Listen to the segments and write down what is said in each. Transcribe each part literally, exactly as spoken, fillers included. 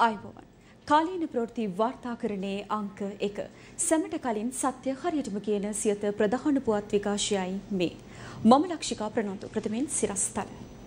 ආයුබෝවන්. කාලීන ප්‍රවෘත්ති වාර්තාකරණයේ අංක එක. සැමට කලින් සත්‍ය හරියටම කියන සියත ප්‍රධාන පුවත් විකාශයයි මේ. මම ලක්ෂිකා ප්‍රනන්දු ප්‍රථමයෙන් සිරස්තල.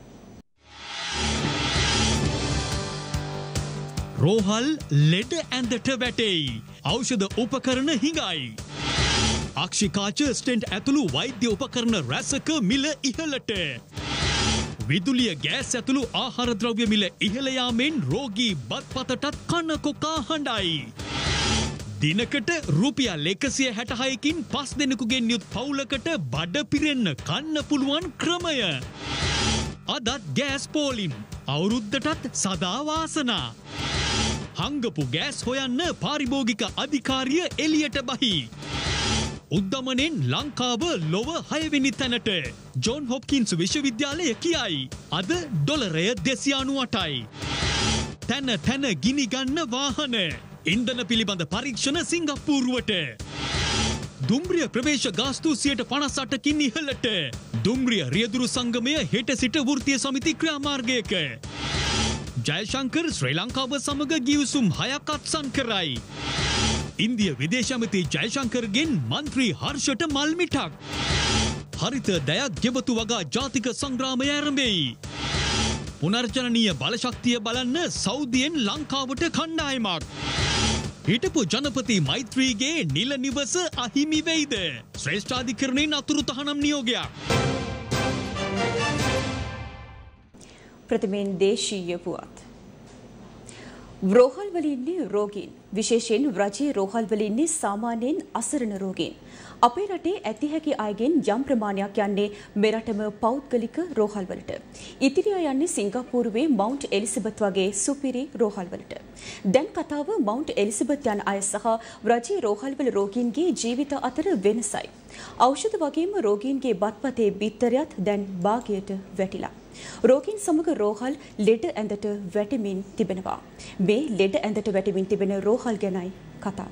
රෝහල් ලෙඩ ඇඳට වැටෙයි. ඖෂධ උපකරණ හිඟයි. අක්ෂිකාච ස්ටෙන්ට් ඇතුළු වෛද්‍ය උපකරණ රැසක මිල ඉහළට. විදුලිය ගෑස් ඇතුළු ආහාර ද්‍රව්‍ය මිල ඉහළ යාමෙන් රෝගී බත්පතටත් කන කොකා හඬයි. දිනකට රුපියල් එකසිය හැටහයකින් පස් දෙනෙකුගෙන් යුත් පවුලකට බඩ පිරෙන්න කන්න පුළුවන් ක්‍රමය. අදත් ගෑස් පෝලිම් අවුරුද්දටත් සදා වාසනා. හංගපු ගෑස් හොයන්න පාරිභෝගික අධිකාරිය එළියට බහි. උද්දමනෙන් ලංකාව ලොව හයවෙනි තැනට ජෝන් හොප්කින්ස් විශ්වවිද්‍යාලය කියයි. අද ඩොලරය දෙසිය අනූඅටයි. තැන තැන ගිනි ගන්න වාහන. ඉන්ධන පිළිබඳ පරීක්ෂණ සිංගප්පූරුවට. දුම්රිය ප්‍රවේශ ගාස්තු සියයට පනස් අටකින් ඉහළට. දුම්රිය රියදුරු සංගමය හෙට සිට වෘත්තීය සමිති ක්‍රියාමාර්ගයක. ජයශංකර් ශ්‍රී ලංකාව සමග ගිවිසුම් හයක් අත්සන් කරයි. ඉන්දිය විදේශ ඇමති ජයශංකර්ගෙන් මන්ත්‍රී හර්ෂට මල් මිටක්. හරිත දයක් ගෙවතු වගා ජාතික සංග්‍රාමය ආරම්භෙයි. පුනර්ජනනීය බලශක්තිය බලන්න සෞදියෙන් ලංකාවට කණ්ඩායමක්. හිටපු ජනපති මෛත්‍රීගේ නිල නිවස අහිමි වෙයිද? ශ්‍රේෂ්ඨාධිකරණයෙන් අතුරු තහනම් නියෝගයක්. ප්‍රථමයෙන් දේශීය පුවත්. රෝහල් වල ඉන්නේ රෝගීන්. විශේෂයෙන් රජයේ රෝහල් වල ඉන්නේ සාමාන්‍යයෙන් අසරණ රෝගීන්. අපේ රටේ ඇති හැකි අයගෙන් යම් ප්‍රමාණයක් යන්නේ මෙරටම පෞද්ගලික රෝහල් වලට. ඉතිරිය යන්නේ සිංගප්පූරුවේ මවුන්ට් එලිසබෙත් වගේ සුපිරි රෝහල් වලට. දැන් කතාව මවුන්ට් එලිසබෙත් යන අය සහ රජයේ රෝහල් වල රෝගීන්ගේ ජීවිත අතර වෙනසයි. ඖෂධ වගේම රෝගීන්ගේ බත්පතේ බිත්තරයත් දැන් භාගයට වැටිලා. රෝගීන් සමග රෝහල් ලෙඩ ඇඳට වැටෙමින් තිබෙනවා. මේ ලෙඩ ඇඳට වැටෙමින් තිබෙන රෝහල් ගැනයි කතාව.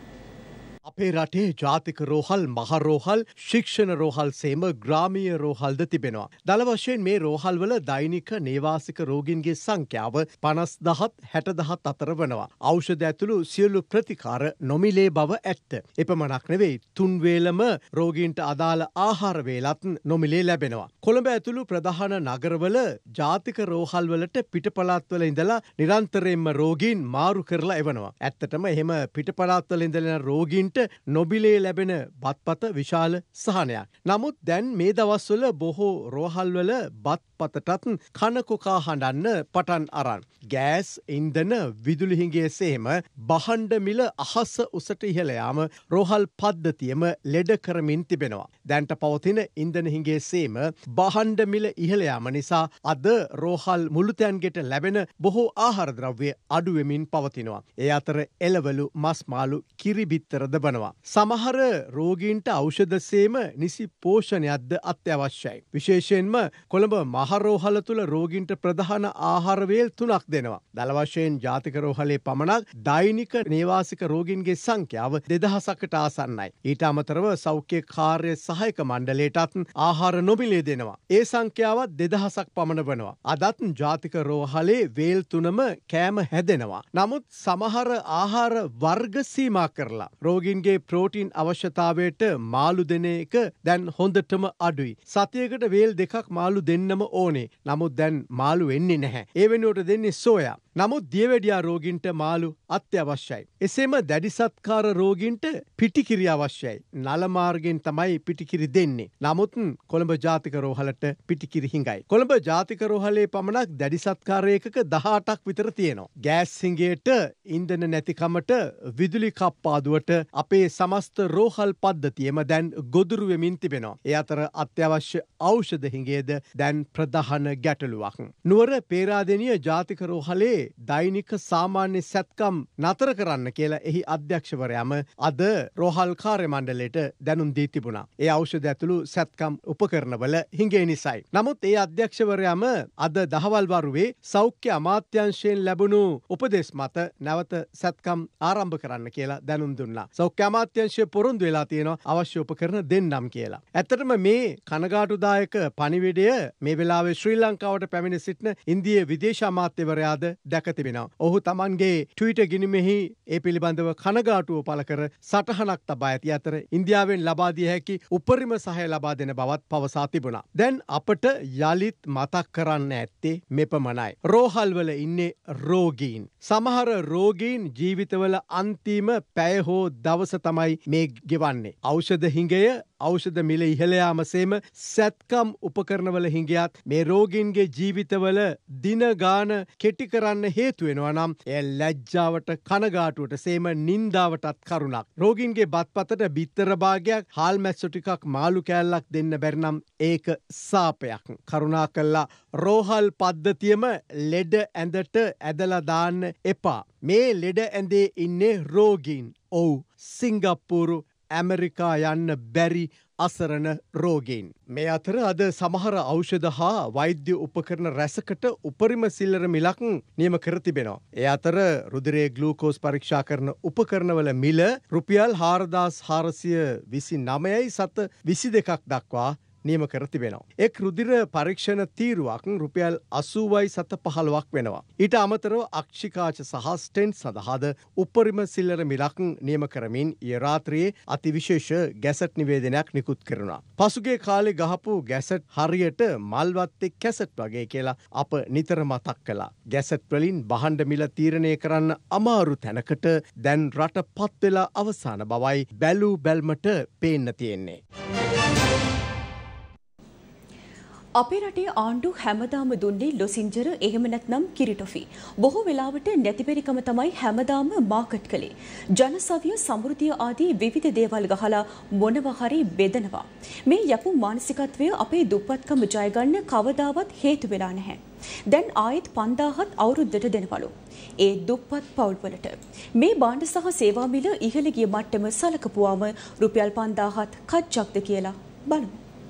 අපේ රටේ ජාතික රෝහල්, මහ රෝහල්, ශික්ෂණ රෝහල් සේම ග්‍රාමීය රෝහල්ද තිබෙනවා. දල වශයෙන් මේ රෝහල්වල දෛනික නේවාසික රෝගීන්ගේ සංඛ්‍යාව පනස් දහත් හැට දහත් අතර වනවා. ඖෂධ ඇතුළු සියලු ප්‍රතිකාර නොමිලේ බව ඇත්ත. එපමණක් නෙවෙයි, තුන් වේලම රෝගීන්ට අදාළ ආහාර වේලත් නොමිලේ ලැබෙනවා. කොළඹ ඇතුළු ප්‍රධාන නගරවල ජාතික රෝහල්වලට පිටපළාත්වල ඉඳලා නිරන්තරයෙන්ම රෝගීන් මාරු කරලා එවනවා. ඇත්තටම එහෙම පිටපළාත්වල ඉඳලා රෝගීන්ට නොබිලේ ලැබෙන බත්පත විශාල සහනයක්. නමුත් දැන් මේ දවස්වල බොහෝ රෝහල්වල බත්පතටත් කනකොකා හඬන්න පටන් අරන්. ගෑස්, ඉන්ධන, විදුලි හිඟේ සේම බහණ්ඩ මිල අහස උසට ඉහළ යාම රෝහල් පද්ධතියම ලෙඩ කරමින් තිබෙනවා. දැන්ට පවතින ඉන්ධන හිඟේ සේම බහණ්ඩ මිල ඉහළ යාම නිසා අද රෝහල් මුළුතැන්ගෙට ලැබෙන බොහෝ ආහාර ද්‍රව්‍ය අඩු වෙමින් පවතිනවා. ඒ අතර එළවලු, මස් මාළු, කිරි බිත්තරද බනවා. සමහර රෝගීන්ට ඖෂධ සේම නිසි පෝෂණයක්ද අත්‍යවශ්‍යයි. විශේෂයෙන්ම කොළඹ මහරෝහල තුළ රෝගීන්ට ප්‍රධාන ආහාර වේල් තුනක් දෙනවා. දල වශයෙන් ජාතික රෝහලේ පමණක් දෛනික නේවාසික රෝගීන්ගේ සංඛ්‍යාව දෙදහසකට ආසන්නයි. ඊට අමතරව සෞඛ්‍ය කාර්ය සහායක මණ්ඩලයටත් ආහාර නොමිලේ දෙනවා. ඒ සංඛ්‍යාවත් දෙදහසක් පමණ වනවා. අදත් ජාතික රෝහලේ වේල් තුනම කෑම හැදෙනවා. නමුත් සමහර ආහාර වර්ග සීමා කරලා රෝගීන්ගේ ප්‍රෝටීන් අවශ්‍යතාවයට මාළු දෙන එක දැන් හොඳටම අඩුයි. සතියකට වේල් දෙකක් මාළු දෙන්නම ඕනේ. නමුත් දැන් මාළු එන්නේ නැහැ. ඒ වෙනුවට දෙන්නේ සෝයා. නමුත් දියවැඩියා රෝගීන්ට මාළු අත්‍යවශ්‍යයි. එසේම දැඩි සත්කාර රෝගීන්ට පිටිකිරි අවශ්‍යයි. නල මාර්ගයෙන් තමයි පිටිකිරි දෙන්නේ. නමුත් කොළඹ ජාතික රෝහලට පිටිකිරි හිඟයි. කොළඹ ජාතික රෝහලේ පමණක් දැඩි සත්කාර ඒකක දහඅටක් විතර තියෙනවා. ගෑස් හිඟයට, ඉන්ධන නැතිකමට, විදුලි කප්පාදුවට අපේ සමස්ත රෝහල් පද්ධතියම දැන් ගොදුරු වෙමින් තිබෙනවා. ඒ අතර අත්‍යවශ්‍ය ඖෂධ හිඟේද දැන් ප්‍රධාන ගැටලුවක්. නුවර පේරාදෙණිය ජාතික රෝහලේ දෛනික සාමාන්‍ය සැත්කම් නතර කරන්න කියලා එහි අධ්‍යක්ෂවරයාම අද රෝහල් කාර්ය මණ්ඩලයට දැනුම් දී තිබුණා. ඒ ඖෂධ ඇතුළු සැත්කම් උපකරණවල හිඟේ නිසයි. නමුත් ඒ අධ්‍යක්ෂවරයාම අද දහවල් වරුවේ සෞඛ්‍ය අමාත්‍යාංශයෙන් ලැබුණු උපදෙස් මත නැවත සැත්කම් ආරම්භ කරන්න කියලා දැනුම් දුන්නා. සෞඛ්‍ය අමාත්‍යාංශය පොරොන්දු වෙලා තියෙනවා අවශ්‍ය උපකරණ දෙන්නම් කියලා. ඇත්තටම මේ කනගාටුදායක පණිවිඩය මේ වෙලාවේ ශ්‍රී ලංකාවට පැමිණ සිටින ඉන්දිය විදේශ අමාත්‍යවරයාද දැක තිබෙනවා. ඔහු තමන්ගේ ට්විටර් ගිණුමෙහි ඒ පිළිබඳව කනගාටුව පළ කර සටහනක් තබා ඇති අතර ඉන්දියාවෙන් ලබා දිය හැකි උපරිම සහාය ලබා දෙන බවත් පවසා තිබුණා. දැන් අපට යලිත් මතක් කරන්න ඇත්තේ මෙපමණයි. රෝහල්වල ඉන්නේ රෝගීන්. සමහර රෝගීන් ජීවිතවල අන්තිම පැය හෝ දවස තමයි මේ ගෙවන්නේ. ඖෂධ හිඟය ඖෂධ මිල ඉහළ යාම සේම සැත්කම් උපකරණවල හිඟයත් මේ රෝගීන්ගේ ජීවිතවල දින ගාන කෙටි කරන්න හේතු වෙනවා නම් එය ලැජ්ජාවට කනගාටුවට සේම නින්දාවටත් කරුණක්. රෝගීන්ගේ බත්පතට බිත්තර භාගයක් හාල් මැස්සො ටිකක් මාළු කෑල්ලක් දෙන්න බැරි නම් ඒක සාපයක්. කරුණාකරලා රෝහල් පද්ධතියම ලෙඩ ඇඳට ඇදලා දාන්න එපා. මේ ලෙඩ ඇඳේ ඉන්නේ රෝගීන්. ඔව් සිංගප්පූරු ඇමරිකා යන්න බැරි අසරණ රෝගීන්. මේ අතර අද සමහර ඖෂධ හා වෛද්‍ය උපකරණ රැසකට උපරිම සිල්ලර මිලක් නියම කර තිබෙනවා. ඒ අතර රුධිරයේ ග්ලූකෝස් පරීක්ෂා කරන උපකරණවල මිල රුපියල් හාරදාස් හාරසිය විසි නවයයි සත විසි දෙකක් දක්වා නියම කර තිබෙනවා. එක් රුධිර පරීක්ෂණ තීරුවක් රුපියල් අසූවයි සත පහළොවක් වෙනවා. ඊට අමතරව අක්ෂිකාච සහ ස්ටෙන්ට් සඳහාද උපරිම සිල්ලර මිලක් නියම කරමින් ඊ රාත්‍රියේ අතිවිශේෂ ගැසට් නිවේදනයක් නිකුත් කරනවා. පසුගිය කාලේ ගහපු ගැසට් හරියට මල්වත්තේ කැසට් වගේ කියලා අප නිතර මතක් කළා. ගැසට් වලින් බහඬ මිල තීරණය කරන්න අමාරු තැනකට දැන් රට පත් වෙලා අවසාන බවයි බැලූ බැල්මට පේන්න තියෙන්නේ. අපේ රටේ ආණ්ඩු හැමදාම දුන්නේ ලොසින්ජර එහෙම නැත්නම් කිරිටොෆි. බොහෝ වෙලාවට නැතිබෙරිකම තමයි හැමදාම මාකට් කළේ. ජනසවිය සමෘද්ධිය ආදී විවිධ දේවල් ගහලා මොනවා හරි බෙදනවා. මේ යපු මානසිකත්වය අපේ දුප්පත්කම ජය ගන්න කවදාවත් හේතු වෙලා නැහැ. දැන් ආයෙත් පන්දාහත් අවුරුද්දට දෙනවලු. ඒ දුප්පත් පවුල්වලට මේ භාණ්ඩ සහ සේවා මිල ඉහළ ගිය මට්ටම සලකපුවාම රුපියල් පන්දාහත් කච්චක්ද කියලා බලමු.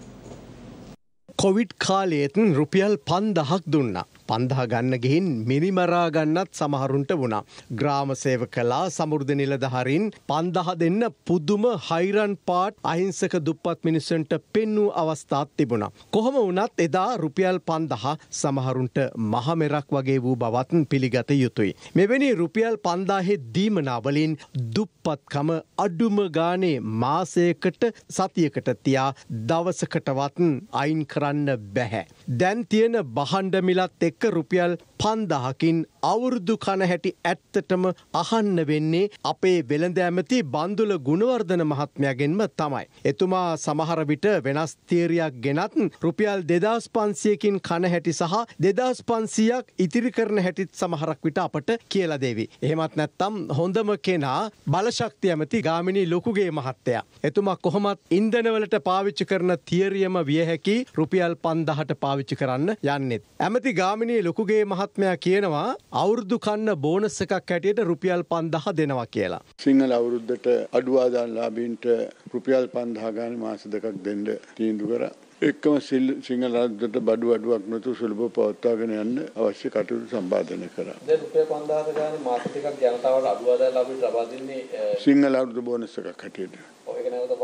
කොවිඩ් කාලයේත් රුපියල් පන්දහක් දුන්නා. පන්දහ ගන්න ගිහින් මිනිමරා ගන්නත් සමහරුන්ට වුණා. ග්‍රාම සේවකලා සමෘද්ධ නිලධාරීන් පන්දහ දෙන්න පුදුම හයිරන් පාට් අහිංසක දුප්පත් මිනිස්සුන්ට පෙන්වූ අවස්ථාත් තිබුණා. කොහොම වුණත් එදා රුපියල් පන්දහ සමහරුන්ට මහමෙරක් වගේ වූ බවත් පිළිගත යුතුයි. මෙවැනි රුපියල් පන්දාහේ දීමනා වලින් දුප්පත්කම අඩුම ගානේ මාසයකට සතියකට තියා දවසකටවත් අයින් කරන්න බැහැ. දැන් තියෙන බහඬ මිලත් එක්ක රුපියල් පන්දහකින් අවුරුදු කන හැටි ඇත්තටම අහන්න වෙන්නේ අපේ වෙළඳ ඇමති බන්දුල ගුණවර්ධන මහත්මයාගෙන්ම තමයි. එතුමා සමහර විට වෙනස් තීරයක් ගෙනත් රුපියල් දෙදාස් පන්සියකින් කන හැටි සහ දෙදාස් පන්සීයක් ඉතිරි කරන හැටිත් සමහරක් විට අපට කියලා දෙවි. එහෙමත් නැත්තම් හොඳම කෙනා බලශක්තිය ඇමති ගාමිණී ලොකුගේ මහත්තයා. එතුමා කොහොමත් ඉන්ධනවලට පාවිච්චි කරන තියරියම විය හැකි රුපියල් පන්දහට පාවිච්චි කරන්න යන්නෙත්. ඇමති ගාමිණී ලොකුගේ මහත්මයා කියනවා අවුරුදු කන්න බෝනස් එකක් හැටියට රුපියල් පන්දහ දෙනවා කියලා. සිංහල අවුරුද්දට අඩු ආදායම් ලාභීන්ට රුපියල් පන්දහ ගානේ මාස දෙකක් දෙන්න තීන්දුව කරා. එක්කම සිංහල රාජ්‍යයට බඩු අඩුවක් නැතුව සුලභව පවත්වාගෙන යන්න අවශ්‍ය කටයුතු සම්පාදනය කරා. දැන් රුපියල් පන්දාහක ගානේ මාස දෙකක් ජනතාවට අඩු ආදායම් ලාභීන්ට ලබා දෙන්නේ සිංහල අවුරුදු බෝනස් එකක් හැටියට. ඔය ඒක නැවත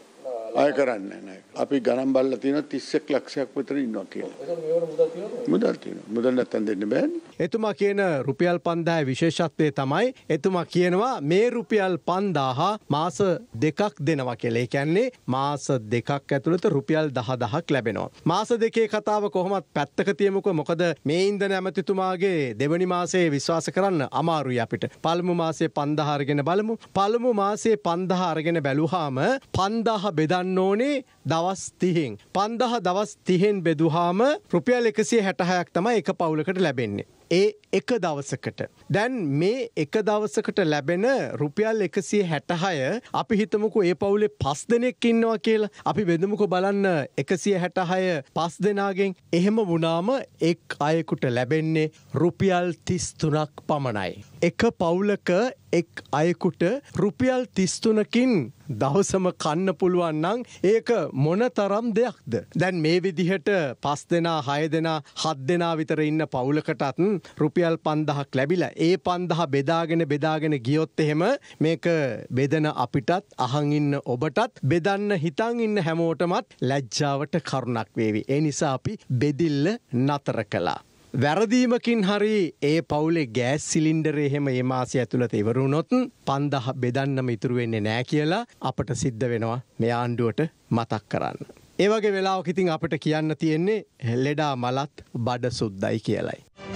අය කරන්නේ නැහැ. අපි ගණන් බලලා තියෙනවා තිස් එක් ලක්ෂයක් විතර ඉන්නවා කියලා. ඒක මේවර මුදල් තියෙනවද? මුදල් තියෙනවා. මුදල් නැත්තම් දෙන්න බෑනේ. එතුමා කියන රුපියල් පන්දාහේ විශේෂත්වය තමයි එතුමා කියනවා මේ රුපියල් පන්දාහ මාස දෙකක් දෙනවා කියලා. ඒ කියන්නේ මාස දෙකක් ඇතුළත රුපියල් දහදහක් ලැබෙනවා. මාස දෙකේ කතාව කොහොමත් පැත්තක තියමුකෝ. මොකද මේ ඉන්ධන ඇමතිතුමාගේ දෙවනි මාසයේ විශ්වාස කරන්න අමාරුයි අපිට. පළමු මාසයේ පන්දාහ අරගෙන බලමු. පළමු මාසයේ පන්දාහ අරගෙන බැලුවාම පන්දාහ බෙදන්න ඕනේ දවස් තිහෙන්. පන්දාහ දවස් තිහෙන් බෙදුවාම රුපියල් එකසිය හැටහයක් තමයි එක පවුලකට ලැබෙන්නේ. ඒ එක දවසකට. දැන් මේ එක දවසකට ලැබෙන රුපියල් එකසිය හැටහය අපි හිතමුකෝ ඒ පවුලේ පස් දෙනෙක් ඉන්නවා කියලා. අපි බෙදමුකෝ බලන්න එකසිය හැටහය පස් දෙනාගෙන්. එහෙම වුණාම එක් අයෙකුට ලැබෙන්නේ රුපියල් තිස් තුනක් පමණයි. එක පවුලක එක් අයෙකුට රුපියල් තිස් තුනකින් දවසම කන්න පුළුවන් නම් ඒක මොන තරම් දෙයක්ද? දැන් මේ විදිහට පස් දෙනා හය දෙනා හත් දෙනා විතර ඉන්න පවුලකටත් රුපියල් පන්දහක් ලැබිලා ඒ පන්දහ බෙදාගෙන බෙදාගෙන ගියොත් එහෙම මේක බෙදන අපිටත් අහන් ඉන්න ඔබටත් බෙදන්න හිතන් ඉන්න හැමෝටමත් ලැජ්ජාවට කරුණක් වේවි. ඒ නිසා අපි බෙදිල්ල නතර කළා. වැරදීමකින් හරි ඒ පවුලේ ගෑස් සිලින්ඩරේ එහෙම ඒ මාසය ඇතුළත ඉවර වුණොත් පන්දහ බෙදන්නම ඉතුරු වෙන්නේ නැහැ කියලා අපට සිද්ධ වෙනවා මේ ආණ්ඩුවට මතක් කරන්න. ඒ වගේ වෙලාවක ඉතින් අපිට කියන්න තියෙන්නේ ලෙඩා මලත් බඩ සුද්දයි කියලයි.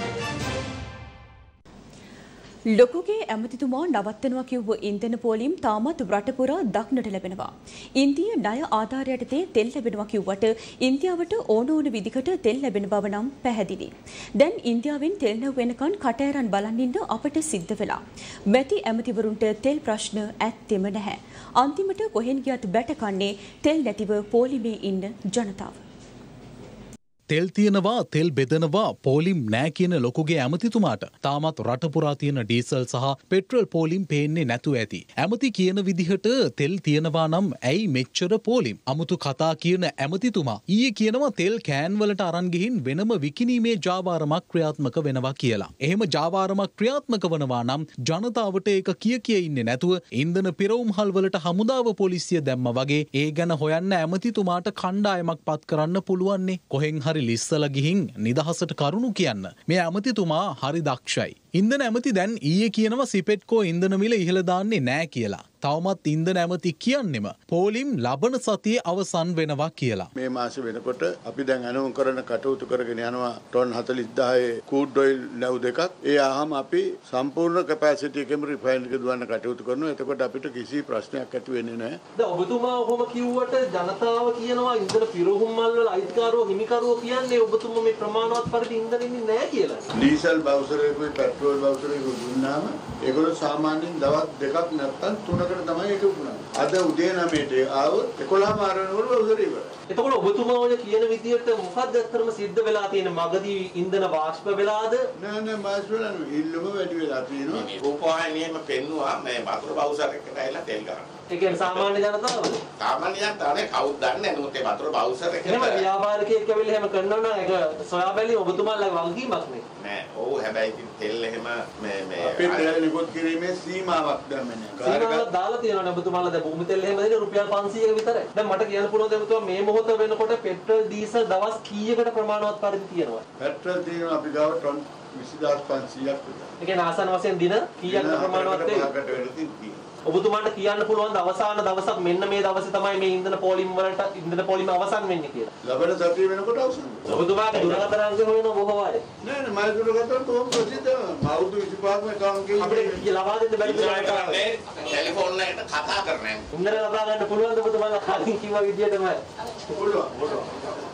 ලොකුගේ ඇමතිතුමා නවත්තනවා කිව්ව ඉන්ධන පෝලිම් තාමත් රට පුරා දක්නට ලැබෙනවා. ඉන්දිය ණය ආධාර යටතේ තෙල් ලැබෙනවා කිව්වට ඉන්දියාවට ඕන ඕන විදිහට තෙල් ලැබෙන බව නම් පැහැදිලි. දැන් ඉන්දියාවෙන් තෙල් නැව වෙනකන් කටෑරන් බලන් ඉන්න අපට සිද්ධ වෙලා. මැති ඇමතිවරුන්ට තෙල් ප්‍රශ්න ඇත්තෙම නැහැ. අන්තිමට කොහෙන් ගියත් බැට කන්නේ තෙල් නැතිව පෝලිමේ ඉන්න ජනතාව. තෙල් තියෙනවා තෙල් බෙදනවා පෝලිම් නෑ කියන ලොකුගේ ඇමතිතුමාට තාමත් රට පුරා තියෙන ඩීසල් සහ පෙට්‍රල් පෝලිම් පේන්නේ නැතුව ඇති. ඇමති කියන විදිහට තෙල් තියෙනවා නම් ඇයි මෙච්චර පෝලිම්? අමුතු කතා කියන ඇමතිතුමා ඊයේ කියනවා තෙල් කෑන් වලට අරන් ගිහින් වෙනම විකිණීමේ ජාවාරමක් ක්‍රියාත්මක වෙනවා කියලා. එහෙම ජාවාරමක් ක්‍රියාත්මක වනවා නම් ජනතාවට ඒක කිය කිය ඉන්නේ නැතුව ඉන්ධන පිරවුම්හල් වලට හමුදාව පොලිසිය දැම්ම වගේ ඒ ගැන හොයන්න ඇමතිතුමාට කණ්ඩායමක් පත් කරන්න පුළුවන්නේ. කොහෙන් හරි ලිස්සල ගිහින් නිදහසට කරුණු කියන්න. මේ ඇමතිතුමා හරි දක්ෂයි. ඉන්ධන ඇමති දැන් ඊයේ කියනවා සිපෙට්කෝ ඉන්ධන මිල ඉහළ දාන්නේ නෑ කියලා. තවමත් ඉන්ධන ඇමති කියන්නෙම පෝලිම් ලබන සතියේ අවසන් වෙනවා කියලා. මේ මාසෙ වෙනකොට අපි දැන් අනුන් කරන කටයුතු කරගෙන යනවා ටොන් හතළිස් දහයේ කූඩ් ඔයිල් නැව් දෙකක්. ඒ ආවම අපි සම්පූර්ණ කැපැසිටි එකම රිෆයින් එක දුවන්න කටයුතු කරනවා. එතකොට අපිට කිසි ප්‍රශ්නයක් ඇති වෙන්නේ නැහැ. දැන් ඔබතුමා ඔහොම කිව්වට ජනතාව කියනවා ඉන්ධන පිරවුම් මල් වල අයිතිකාරෝ හිමිකරුවෝ කියන්නේ ඔබතුමා මේ ප්‍රමාණවත් පරිදි ඉන්ධන ඉන්නේ නැහැ කියලා. ඩීසල් බවුසරේකුයි පෙට්‍රෝල් බවුසරේකුයි දුන්නාම ඒගොල්ලෝ සාමාන්‍යයෙන් දවස් දෙකක් නැත්තම් තුනකට තමයි ඒක වුණා. අද උදේ නවයට ආවොත් එකොළහ මාරනවල බවුසරේ ඉවරයි. එතකොට ඔබතුමා ඔය කියන විදිහට මොකක්ද අත්‍තරම සිද්ධ වෙලා තියෙන මගදී ඉන්ධන වාෂ්ප වෙලාද? නෑ නෑ වාෂ්ප වෙලා ඉල්ලුම වැඩි වෙලා තියෙනවා. මේ රූපවාහිනියෙම පෙන්නුවා මේ වතුර බවුසරයකට ඇවිල්ලා තෙල් ගන්න. ඒ කියන්නේ සාමාන්‍ය ජනතාවද? සාමාන්‍ය ජනතාවනේ කවුද දන්නේ නැහැ මේ වතුර බවුසරයකට. එහෙම ව්‍යාපාරිකයෙක් ඇවිල්ලා එහෙම කරනවා නම් ඒක සොයා බැලීම ඔබතුමාලා වගකීමක් නේ. නෑ. ඔව් හැබැයි ඉතින් තෙල් එහෙම මේ මේ අපේ තෙල් නිකුත් කිරීමේ සීමාවක් දැම්මේ නෑ. සීමාවක් දාලා තියෙනවනේ ඔබතුමාලා දැන් භූමි තෙල් එහෙම දෙන්නේ රුපියල් පන්සීයක විතරයි. දැන් මට කියන්න පුළුවන් දෙමතුමා මේ මොහොත වෙනකොට පෙට්‍රල් ඩීසල් දවස් කීයකට ප්‍රමාණවත් පරිදි තියෙනවා? පෙට්‍රල් තියෙනවා අපි ගාව ටොන් විසිදාස් පන්සීයක් විතර. ඒ කියන්නේ ආසන්න වශයෙන් දින කීයකට ප්‍රමාණවත් වේ? ඔබතුමාට කියන්න පුළුවන් අවසාන දවසක් මෙන්න මේ දවසේ තමයි මේ ඉන්ධන පෝලිම් වලට ඉන්ධන පෝලිම අවසන් වෙන්නේ කියලා. ලබන සතිය වෙනකොට අවසන්. ඔබතුමාගේ දුරකථන අංක හොයන බොහෝ අය. නෑ නෑ මම දුරකථන කොහොම ප්‍රසිද්ධ අවුරුදු විසිපහක් මේ කාංකේ අපිට ලබා දෙන්න බැරි කරන්නේ ටෙලිෆෝන් එකට කතා කරන්නේ. ඉන්ධන ලබා ගන්න පුළුවන් ඔබතුමාලා කලින් කිව්වා විදියටමයි. පුළුවන් පුළුවන්.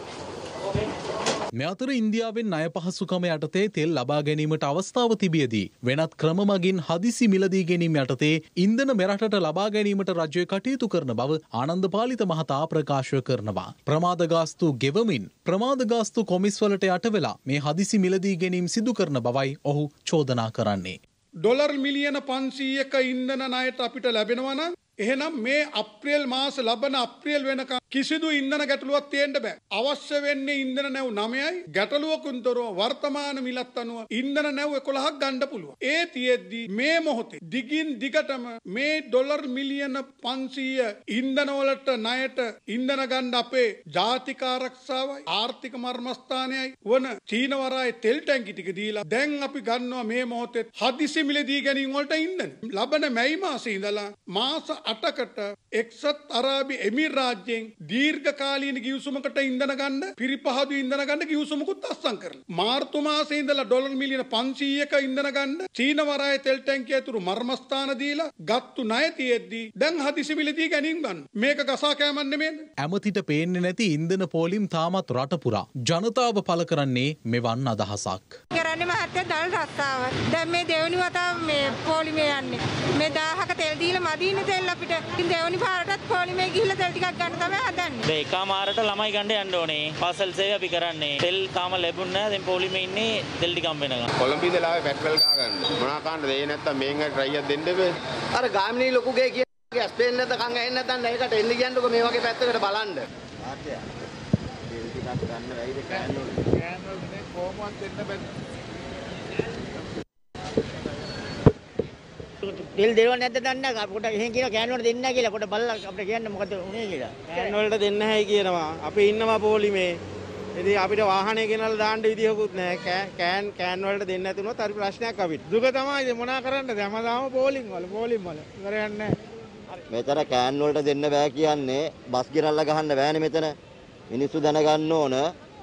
මේ අතර ඉන්දියාවෙන් ණය පහසුකම යටතේ තෙල් ලබා ගැනීමට අවස්ථාව තිබියදී වෙනත් ක්‍රම මගින් හදිසි මිලදී ගැනීම යටතේ ඉන්ධන මෙරටට ලබා ගැනීමට රජය කටයුතු කරන බව ආනන්ද පාලිත මහතා ප්‍රකාශ කරනවා. ප්‍රමාද ගාස්තු ගෙවමින් ප්‍රමාද ගාස්තු කොමිස් වලට යට වෙලා මේ හදිසි මිලදී ගැනීම සිදු කරන බවයි ඔහු චෝදනා කරන්නේ. ඩොලර් මිලියන පන්සීයක ඉන්ධන ණයට අපිට ලැබෙනවා නම් එහෙනම් මේ අප්‍රේල් මාස ලබන අප්‍රේල් වෙනකම් කිසිදු ඉන්ධන ගැටලුවක් තියෙන්න බෑ. අවශ්‍ය වෙන්නේ ඉන්ධන නැව් නවයයි ගැටලුවකුන්තරව වර්තමාන මිලත් අනුව ඉන්ධන නැව් එකොළහක් ගන්න පුළුවන්. ඒ තියෙද්දි මේ මොහොතේ දිගින් දිගටම මේ ඩොලර් මිලියන පන්සීය ඉන්ධන වලට ණයට ඉන්ධන ගන්න අපේ ජාතික ආරක්ෂාවයි ආර්ථික මර්මස්ථානයයි වන චීන වරායේ තෙල් ටැංකි ටික දීලා දැන් අපි ගන්නවා මේ මොහොතේ හදිසි මිලදී ගැනීම වලට ඉන්ධන. ලබන මැයි මාසේ ඉඳලා මාස අටකට එක්සත් අරාබි එමිරාත් රාජ්‍යයෙන් දීර්ඝකාලීන ගිවිසුමකට ඉන්ධන ගන්න පිරිපහදු ඉන්ධන ගන්න ගිවිසුමකුත් අත්සන් කරලා මාර්තු මාසයේ ඉඳලා ඩොලර් මිලියන පන්සීයක ඉන්ධන ගන්න චීන වරායේ තෙල් ටැංකිය ඇතුළු මර්මස්ථාන දීලා ගත්තු ණය තියෙද්දි දැන් හදිසි මිලදී ගැනීම ගන්න. මේක ගසා කෑමක් නෙමෙයි. ඇමතිට පේන්නේ නැති ඉන්ධන පෝලිම් තාමත් රට පුරා ජනතාව පළ කරන්නේ මෙවන් අදහසක්. කරන්නේ මහත්තයා දල් රස්සාව. දැන් මේ දෙවනි වතාව මේ පොලිමේ යන්නේ. මේ දහහක තෙල් දීලා මදීනේ තෙල් අපිට. ඉතින් දෙවනි පාරටත් පොලිමේ ගිහිල්ලා තෙල් ටිකක් ගන්න තමයි හදන්නේ. මේ එකමාරට ළමයි ගන්න යන්න ඕනේ. පාසල් සේවය අපි කරන්නේ. තෙල් තාම ලැබුණ නැහැ. දැන් පොලිමේ ඉන්නේ තෙල් ටික හම්බ වෙනකම්. කොළඹ ඉඳලා ආවේ පෙට්‍රල් ගහ ගන්න. මොනවා කාණ්ඩ දෙන්නේ නැත්තම් මේන් හරි try එකක් දෙන්න බෑ. අර ගාමිණී ලොකුගේ කියන්නේ ස්පේන් නැත්නම් කන් ඇහෙන්නේ නැත්නම් ඒකට එන්න කියන්නකො මේ වගේ පැත්තකට බලන්න. ආත්‍යා. තෙල් ටිකක් ගන්න රයිද කෑන් වල. කෑන් වල නේ කොහොමවත් දෙන්න බෑ. තෙල් දෙනව නැද්ද දන්නේ නැහැ. පොඩ එහෙන් කියන කෑන් වල දෙන්නේ නැහැ කියලා පොඩ බලලා අපිට කියන්න මොකද උනේ කියලා. කෑන් වලට දෙන්න හැයි කියනවා. අපි ඉන්නවා පොලිමේ. ඉතින් අපිට වාහනේ ගෙනල්ලා දාන්න විදියකුත් නැහැ. කෑන් කෑන් වලට දෙන්න නැති වුණොත් හරි ප්‍රශ්නයක් අපිට. දුක තමයි ඉතින් මොනා කරන්නද? හැමදාම පෝලිං වල පෝලිං වල ඉවරයක් නැහැ. මෙතන කෑන් වලට දෙන්න බෑ කියන්නේ බස් ගෙනල්ලා ගහන්න බෑනේ මෙතන. මිනිස්සු දැනගන්න ඕන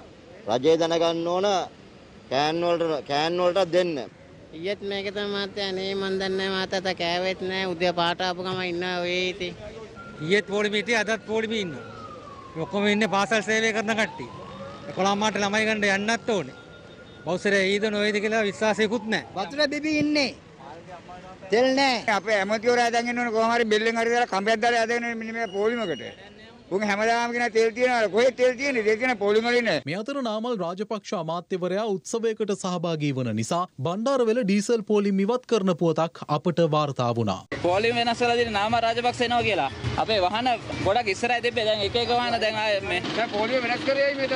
රජය දැනගන්න ඕන කෑන් වලට කෑන් වලට දෙන්න. ඊයේත් මේක තමයි මාත්‍යා නේ මන් දන්නේ මාත්‍යා කෑවෙත් නැහැ උදේ පාට ආපු ගම ඉන්නවා ඔය ඉතින්. ඊයේත් පොලිමේ හිටියේ අදත් පොලිමේ ඉන්නවා. ඔක්කොම ඉන්නේ පාසල් සේවය කරන කට්ටිය. එකොළහ මාට ළමයි ගන්න යන්නත් ඕනේ. බෞසරේ ඊද නොවේද කියලා විශ්වාසයකුත් නැහැ. වතුර බිබී ඉන්නේ. තෙල් නැහැ. අපේ ඇමතිවරයා දැන් ඉන්නවනේ කොහොම හරි බෙල්ලෙන් හරි දාලා කම්බයක් දාලා යදගෙන මෙන්න මේ පොලිමකට. උන් හැමදාම කියන තෙල් තියනවා කොහෙද තෙල් තියෙන්නේ? තෙල් කියන පොලිම වල ඉන්නේ. මේ අතර නාමල් රාජපක්ෂ අමාත්‍යවරයා උත්සවයකට සහභාගී වන නිසා බණ්ඩාරවෙල ඩීසල් පොලිම ඉවත් කරන පුවතක් අපට වාර්තා වුණා. පොලිම වෙනස් කරලා දෙන නාමල් රාජපක්ෂ එනවා කියලා. අපේ වාහන ගොඩක් ඉස්සරහා තිබ්බේ දැන් එක එක වාහන දැන් ආයේ මේ දැන් පොලිම වෙනස් කරේයි මේකද?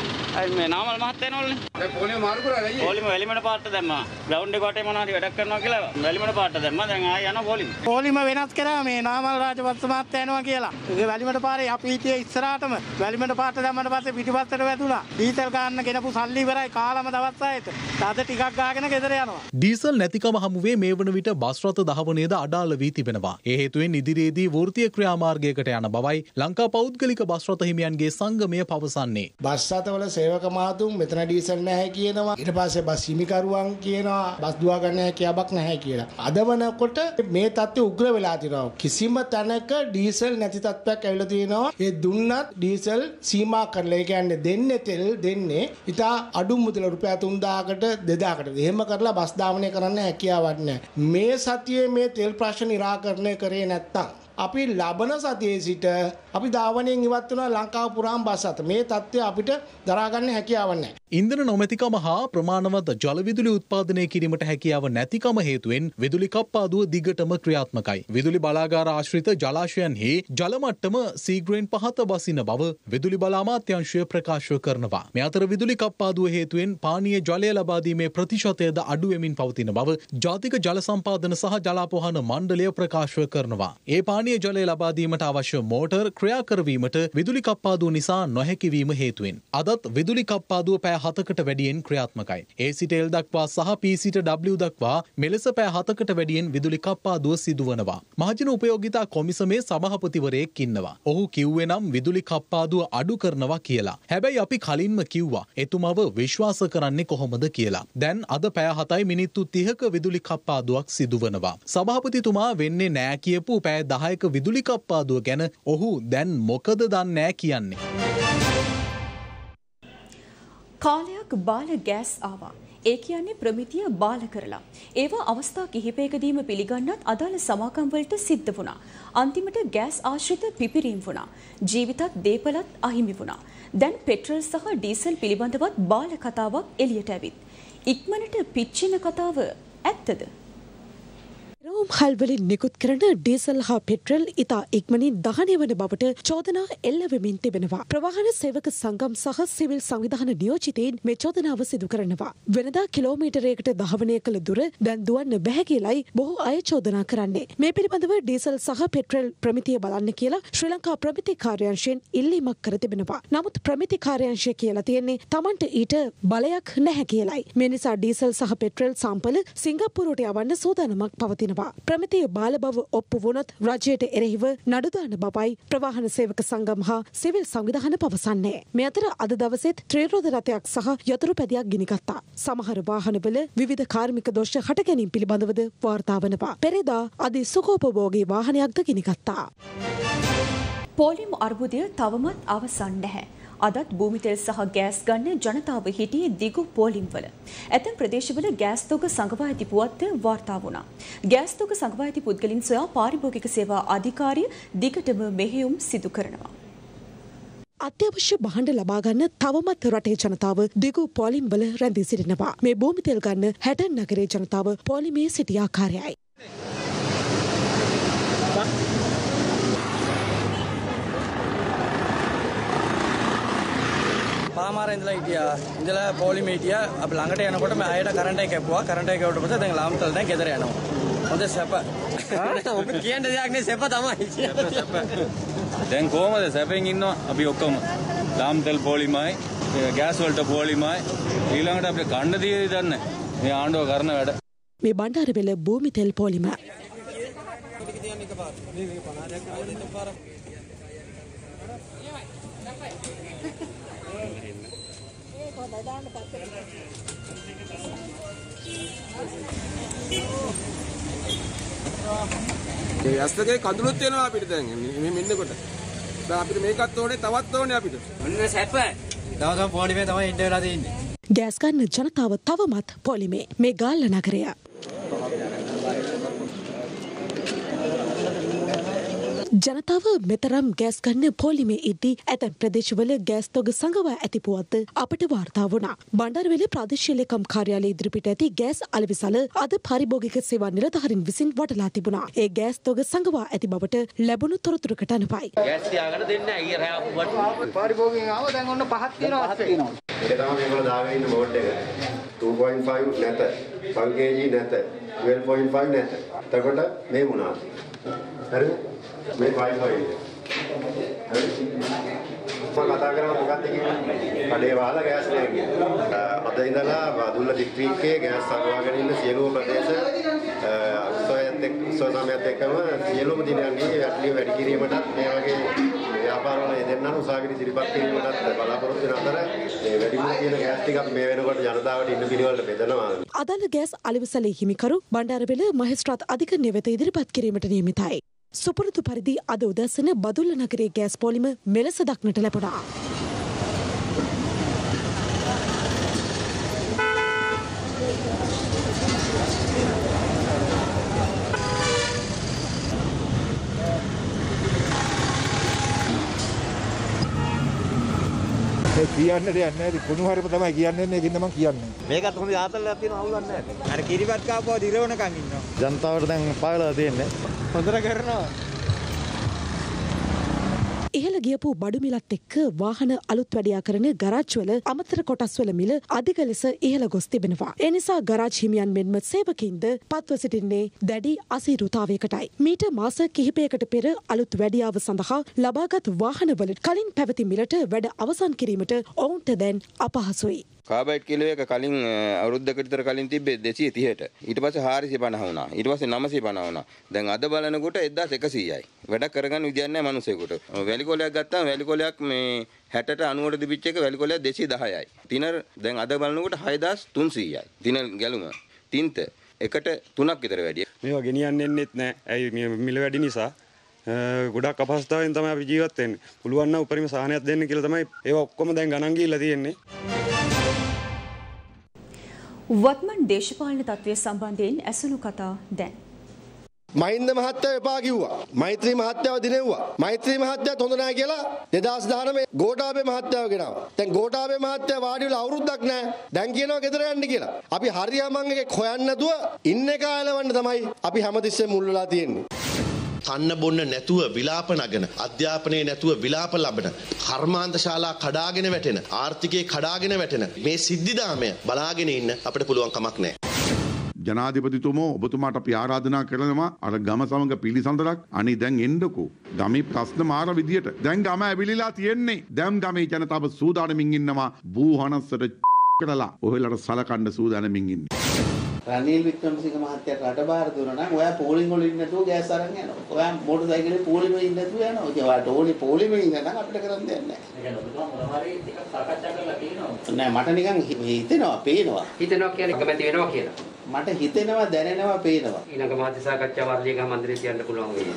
අය මේ නාමල් මහත්තයා එනවලුනේ. දැන් පොලිම මාරු කරලා අයියේ. පොලිම වැලිමඩ පාට දැම්මා. ග්‍රවුන්ඩ් එක වටේ මොනවා හරි වැඩක් කරනවා කියලා වැලිමඩ පාට දැම්මා. දැන් ආයෙ යනවා පොලිම. පොලිම වෙනස් කරා මේ නාමල් රාජපක්ෂ මහත්තයා එනවා කියලා. ඒ වැලිමඩ පාරේ අපි හිටියේ ඉස්සරහටම වැලිමඩ පාට දැම්මට පස්සේ පිටිපස්සට වැදුනා. ඩීසල් ගන්න ගෙනපු සල්ලි ඉවරයි කාලම දවස් ආයෙත්. තාද ටිකක් ගාගෙන ගෙදර යනවා. ඩීසල් නැතිකම හමුවේ මේ වන විට බස් රථ දහවනයේද අඩාල වී තිබෙනවා. ඒ හේතුවෙන් ඉදිරියේදී වෘත්තීය ක්‍රියාමාර්ගයකට යන බවයි ලංකා පෞද්ගලික බස් රථ හිමියන්ගේ සංගමය පවසන්නේ. බස් රථවල සේවක මහතුන් මෙතන ඩීසල් නැහැ කියනවා. ඊට පස්සේ බස් හිමිකරුවන් කියනවා බස් දුවා ගන්න හැකියාවක් නැහැ කියලා. අද වනකොට මේ තත්ත්වය උග්‍ර වෙලා තිනවා. කිසිම තැනක ඩීසල් නැති තත්ත්වයක් ඇවිල්ලා තියෙනවා. ඒ දුන්නත් ඩීසල් සීමා කරලා ඒ කියන්නේ දෙන්නේ තෙල් දෙන්නේ ඉතා අඩු මුදල රුපියල් තුන්දාහකට දෙදාහකට. එහෙම කරලා බස් ධාවනය කරන්න හැකියාවක් නැහැ. මේ සතියේ මේ තෙල් ප්‍රශ්න निराකරණය කරේ නැත්තම් අපි ලබන සතියේ සිට අපි ධාවනයෙන් ඉවත් වෙනවා ලංකාව පුරාම බස් අත. මේ තත්ත්වය අපිට දරා ගන්න හැකියාවක් නැහැ. ඉන්ධන නොමැතිකම හා ප්‍රමාණවත් ජල විදුලි උත්පාදනය කිරීමට හැකියාව නැතිකම හේතුවෙන් විදුලි කප්පාදුව දිගටම ක්‍රියාත්මකයි. විදුලි බලාගාර ආශ්‍රිත ජලාශයන්හි ජල මට්ටම සීග්‍රයෙන් පහත බසින බව විදුලි බල අමාත්‍යාංශය ප්‍රකාශ කරනවා. මේ අතර විදුලි කප්පාදුව හේතුවෙන් පානීය ජලය ලබා දීමේ ප්‍රතිශතයද අඩු වෙමින් පවතින බව ජාතික ජල සම්පාදන සහ ජලාපෝහන මණ්ඩලය ප්‍රකාශ කරනවා. ඒ පානීය ජලය ලබා දීමට අවශ්‍ය මෝටර් ක්‍රියා කරවීමට විදුලි කප්පාදුව නිසා නොහැකි වීම හේතුවෙන් අදත් විදුලි කප්පාදුව පැය හතකට වැඩියෙන් ක්‍රියාත්මකයි. ඒ සිට එල් දක්වා සහ පී සිට ඩබ්ලිව් දක්වා මෙලෙස පැය හතකට වැඩියෙන් විදුලි කප්පාදුව සිදුවනවා. මහජන උපයෝගිතා කොමිසමේ සභාපතිවරයෙක් ඉන්නවා. ඔහු කිව්වේ නම් විදුලි කප්පාදුව අඩු කරනවා කියලා. හැබැයි අපි කලින්ම කිව්වා එතුමව විශ්වාස කරන්නේ කොහොමද කියලා. දැන් අද පැය හතයි මිනිත්තු තිහක විදුලි කප්පාදුවක් සිදුවනවා. සභාපතිතුමා වෙන්නේ නෑ කියපු පැය දහයක විදුලි කප්පාදුව ගැන ඔහු දැන් මොකද දන්නේ නෑ කියන්නේ. කාලයක් බාල ගෑස් ආවා. ඒ කියන්නේ ප්‍රමිතිය බාල කරලා. ඒවා අවස්ථා කිහිපයකදීම පිළිගන්නත් අදාළ සමාගම් වලට සිද්ධ වුණා. අන්තිමට ගෑස් ආශ්‍රිත පිපිරීම් වුණා. ජීවිතත් දේපලත් අහිමි වුණා. දැන් පෙට්‍රල් සහ ඩීසල් පිළිබඳවත් බාල කතාවක් එළියට ඇවිත්. ඉක්මනට පිච්චෙන කතාව ඇත්තද? රෝම් හල්වලින් නිකුත් කරන ඩීසල් හා පෙට්‍රල් ඉතා ඉක්මනින් දහනය වන බවට චෝදනා එල්ලවෙමින් තිබෙනවා. ප්‍රවාහන සේවක සංගම් සහ සිවිල් සංවිධාන නියෝජිතයින් මේ චෝදනාව සිදු කරනවා. වෙනදා කිලෝමීටරයකට දහවනය කළ දුර දැන් දුවන්න බැහැ කියලයි බොහෝ අය චෝදනා කරන්නේ. මේ පිළිබඳව ඩීසල් සහ පෙට්‍රල් ප්‍රමිතිය බලන්න කියලා ශ්‍රී ලංකා ප්‍රමිති කාර්යාංශයෙන් ඉල්ලීමක් කර තිබෙනවා. නමුත් ප්‍රමිති කාර්යාංශය කියලා තියෙන්නේ Tamanට ඊට බලයක් නැහැ කියලයි. මේ නිසා ඩීසල් සහ පෙට්‍රල් සාම්පල සිංගප්පූරුවට යවන්න සූදානමක් පවතිනවා. ප්‍රමිතිය බාල බව ඔප්පු වුණොත් රජයට එරෙහිව නඩු දාන බවයි ප්‍රවාහන සේවක සංගම් හා සිවිල් සංවිධාන පවසන්නේ. මේ අතර අද දවසේත් ත්‍රිරෝද රථයක් සහ යතුරු පැදියක් ගිනිගත්තා. සමහර වාහනවල විවිධ කාර්මික දෝෂ හට ගැනීම පිළිබඳවද වාර්තා වනවා. පෙරේදා අධි සුඛෝපභෝගී වාහනයක්ද ගිනිගත්තා. පොලිම් අර්බුදය තවමත් අවසන් නැහැ. අදත් භූමි තෙල් සහ ගෑස් ගන්න ජනතාව හිටියේ දිගු පෝලිම්වල. ඇතැම් ප්‍රදේශවල ගෑස් තොග සංගවා ඇති පුවත්ද වාර්තා වුණා. ගෑස් තොග සංගවා ඇති පුද්ගලින් සොයා පාරිභෝගික සේවා අධිකාරිය දිගටම මෙහෙයුම් සිදු කරනවා. අත්‍යවශ්‍ය භාණ්ඩ ලබා ගන්න තවමත් රටේ ජනතාව දිගු පෝලිම්වල රැඳී සිටිනවා. මේ භූමි තෙල් ගන්න හැටන් නගරේ ජනතාව පෝලිමේ සිටි ආකාරයයි. පාමාර ඉඳලා හිටියා. ඉඳලා පොලිමේ හිටියා. අපි ළඟට යනකොට මම ආයෙත් කරන්ට් එක කැපුවා. කරන්ට් එක කැපුවට පස්සේ දැන් ලාම්තල් දැන් ගෙදර යනවා. හොඳ සැප. ඔබ කියන්න දෙයක් නේ සැප තමයි. දැන් කොහමද සැපෙන් ඉන්නවා අපි ඔක්කොම. ලාම්තල් පොලිමයි ගෑස් වලට පොලිමයි ඊළඟට අපිට ගන්න දෙයක් දන්නේ මේ ආණ්ඩුව කරන වැඩ. මේ බණ්ඩාරවෙල භූමි තෙල් පොලිම ඒ ඇස්තකේ කඳුළුත් වෙනවා අපිට දැන් මේ මෙන්නකොට. දැන් අපිට මේකත් ඕනේ තවත් ඕනේ අපිට. මොන්නේ සැප. දවසම පොලිමේ තමයි ඉන්න වෙලා තියෙන්නේ. ගෑස් ගන්න ජනතාව තවමත් පොලිමේ මේ ගාල්ල නගරය. ජනතාව මෙතරම් ගෑස් ගන්න පොලිමේ ඉද්දී ඇතැම් ප්‍රදේශවල ගෑස් තොග සංගවා ඇති පුවත්ද අපට වාර්තා වුණා. බණ්ඩාරවෙල ප්‍රාදේශීය ලේකම් කාර්යාලය ඉදිරිපිට ඇති ගෑස් අලෙවිසල අද පාරිභෝගික සේවා නිලධාරීන් විසින් වටලා තිබුණා. ඒ ගෑස් තොග සංගවා ඇති බවට ලැබුණු තොරතුරකට අනුවයි. ගෑස් තියාගෙන දෙන්න අයිය රෑ පාරිභෝගිකයන් ආව දැන් ඔන්න පහක් තියෙනවා අත් වෙනවා. ඒක තමයි මේගොල්ලෝ දාගෙන ඉන්න බෝඩ් එක. two point five නැත. five කිලෝග්‍රෑම් නැත. twelve point five නැත. එතකොට මේ මොනවාද? හරිද? මේ five five. හරි. මම කතා කරා මොකක්ද කියන්නේ? කඩේ වහලා ගෑස් නෑ කියන්නේ. අද ඉඳලා බදුල්ල දිස්ත්‍රික්කයේ ගෑස් සරවාගෙන ඉන්න සියලුම ප්‍රදේශ සොයත් එක්ක සොසමයත් එක්කම සියලුම දිනයන්ගේ වැටලි වැඩි කිරීමටත් මේ වගේ ව්‍යාපාරවල යෙදෙන්නන උසාවියට ඉදිරිපත් කිරීමටත් බලාපොරොත්තු වෙන අතර මේ වැඩිම තියෙන ගෑස් ටික අපි මේ වෙනකොට ජනතාවට ඉන්න පිළිවෙලට බෙදනවා. අදාළ ගෑස් අලෙවිසලේ හිමිකරු බණ්ඩාරවෙල මහේස්ත්‍රාත් අධිකරණය වෙත ඉදිරිපත් කිරීමට නියමිතයි. සුපුරුදු පරිදි අද උදැසන බදුල්ල නගරයේ ගෑස් පොලිම මෙලෙස දක්නට ලැබුණා. කියන්න දෙයක් නැහැ. කුණු හරිප තමයි කියන්නේ. ඒකින්ද මම කියන්නේ. මේකත් හොඳ ආතල්ලක් තියෙන අවුලක් නැහැ. අර කිරිපත් කාපුවා දිරවනකන් ඉන්නවා. ජනතාවට දැන් පායලා දෙන්නේ. හොඳට කරනවා. ඉහළ ගියපු බඩු මිලත් එක්ක වාහන අලුත් වැඩියා කරන ගරාජ්වල අමතර කොටස්වල මිල අධික ලෙස ඉහළ ගොස් තිබෙනවා. ඒ නිසා ගරාජ් හිමියන් මෙන්ම සේවකින්ද පත්ව සිටින්නේ දැඩි අසීරුතාවයකටයි. මීට මාස කිහිපයකට පෙර අලුත් වැඩියාව සඳහා ලබාගත් වාහනවල කලින් පැවති මිලට වැඩ අවසන් කිරීමට ඔවුන්ට දැන් අපහසුයි. කාබයිඩ් කිලෝ එක කලින් අවුරුද්දකට විතර කලින් තිබ්බේ දෙසිය තිහට. ඊට පස්සේ හාරසිය පනහ වුණා. ඊට පස්සේ නවසිය පනහ වුණා. දැන් අද බලනකොට එක්දාස් එකසීයයි. වැඩක් කරගන්න විදියක් නැහැ මිනිසෙකුට. වැලි කොලයක් ගත්තාම වැලි කොලයක් මේ හැටට අනූවට තිබිච්ච එක වැලි කොලයක් දෙසිය දහයයි. තිනර දැන් අද බලනකොට හයදාස් තුන්සීයයි. තින ගැලුම. තින්ත එකට තුනක් විතර වැඩි. මේවා ගෙනියන්නෙත් නැහැ. ඇයි මේ මිල වැඩි නිසා. ගොඩක් අපහසුතාවයෙන් තමයි අපි ජීවත් වෙන්නේ. පුළුවන් නම් උපරිම සහනයක් දෙන්න කියලා තමයි ඒවා ඔක්කොම දැන් ගණන් ගිහිල්ලා තියෙන්නේ. වත්මන් දේශපාලන තත්ත්වය සම්බන්ධයෙන් ඇසුණු කතා දැන්. මහින්ද මහත්තයා එපා කිව්වා. මෛත්‍රී මහත්තයාව දිනෙව්වා. මෛත්‍රී මහත්තයාත් හොඳ නැහැ කියලා දෙදාස් දහනවය ගෝඨාභය මහත්තයාව ගෙනාවා. දැන් ගෝඨාභය මහත්තයා වාඩි වෙලා අවුරුද්දක් නැහැ. දැන් කියනවා ගෙදර යන්න කියලා. අපි හරියමං එකේ හොයන්න නැතුව ඉන්න එක ආලවන්න තමයි අපි හැමතිස්සෙම මුල් වෙලා තියෙන්නේ. කන්න බොන්න නැතුව විලාප නගන අධ්‍යාපනයේ නැතුව විලාප ලබන කර්මාන්ත ශාලා කඩාගෙන වැටෙන ආර්ථිකයේ කඩාගෙන වැටෙන මේ සිද්ධිදාමය බලාගෙන ඉන්න අපිට පුළුවන් කමක් නැහැ. ජනාධිපතිතුමෝ ඔබතුමාට අපි ආරාධනා කරනවා අර ගම සමග පිළිසඳරක් අනේ දැන් එන්නකෝ ගමේ ප්‍රශ්න මාර විදියට දැන් ගම ඇවිලිලා තියෙන්නේ දැන් ගමේ ජනතාව සූදානමින් ඉන්නවා බූහනස්සට කරලා ඔහෙලට සලකන්න සූදානමින් ඉන්නේ. රනිල් වික්‍රමසිංහ මහත්තයාට රටබාර දුන්නා නම් ඔයා පෝලිං වල ඉන්න නැතුව ගෑස් අරන් යනවා. ඔයා මෝටර් සයිකලේ පෝලිං වල ඉන්න නැතුව යනවා. ඒ ඔයාට ඕනේ පෝලිං වල ඉන්න නම් අපිට කරන්න දෙයක් නැහැ. ඒ කියන්නේ ඔබතුමා මොනවාරි ටිකක් සාකච්ඡා කරලා තියෙනවා. නෑ මට නිකන් හිතෙනවා, පේනවා. හිතෙනවා කියන්නේ කැමති වෙනවා කියලා. මට හිතෙනවා, දැනෙනවා, පේනවා. ඊළඟ මාධ්‍ය සාකච්ඡා වර්ධික මන්දිරේ තියන්න පුළුවන් වෙයි.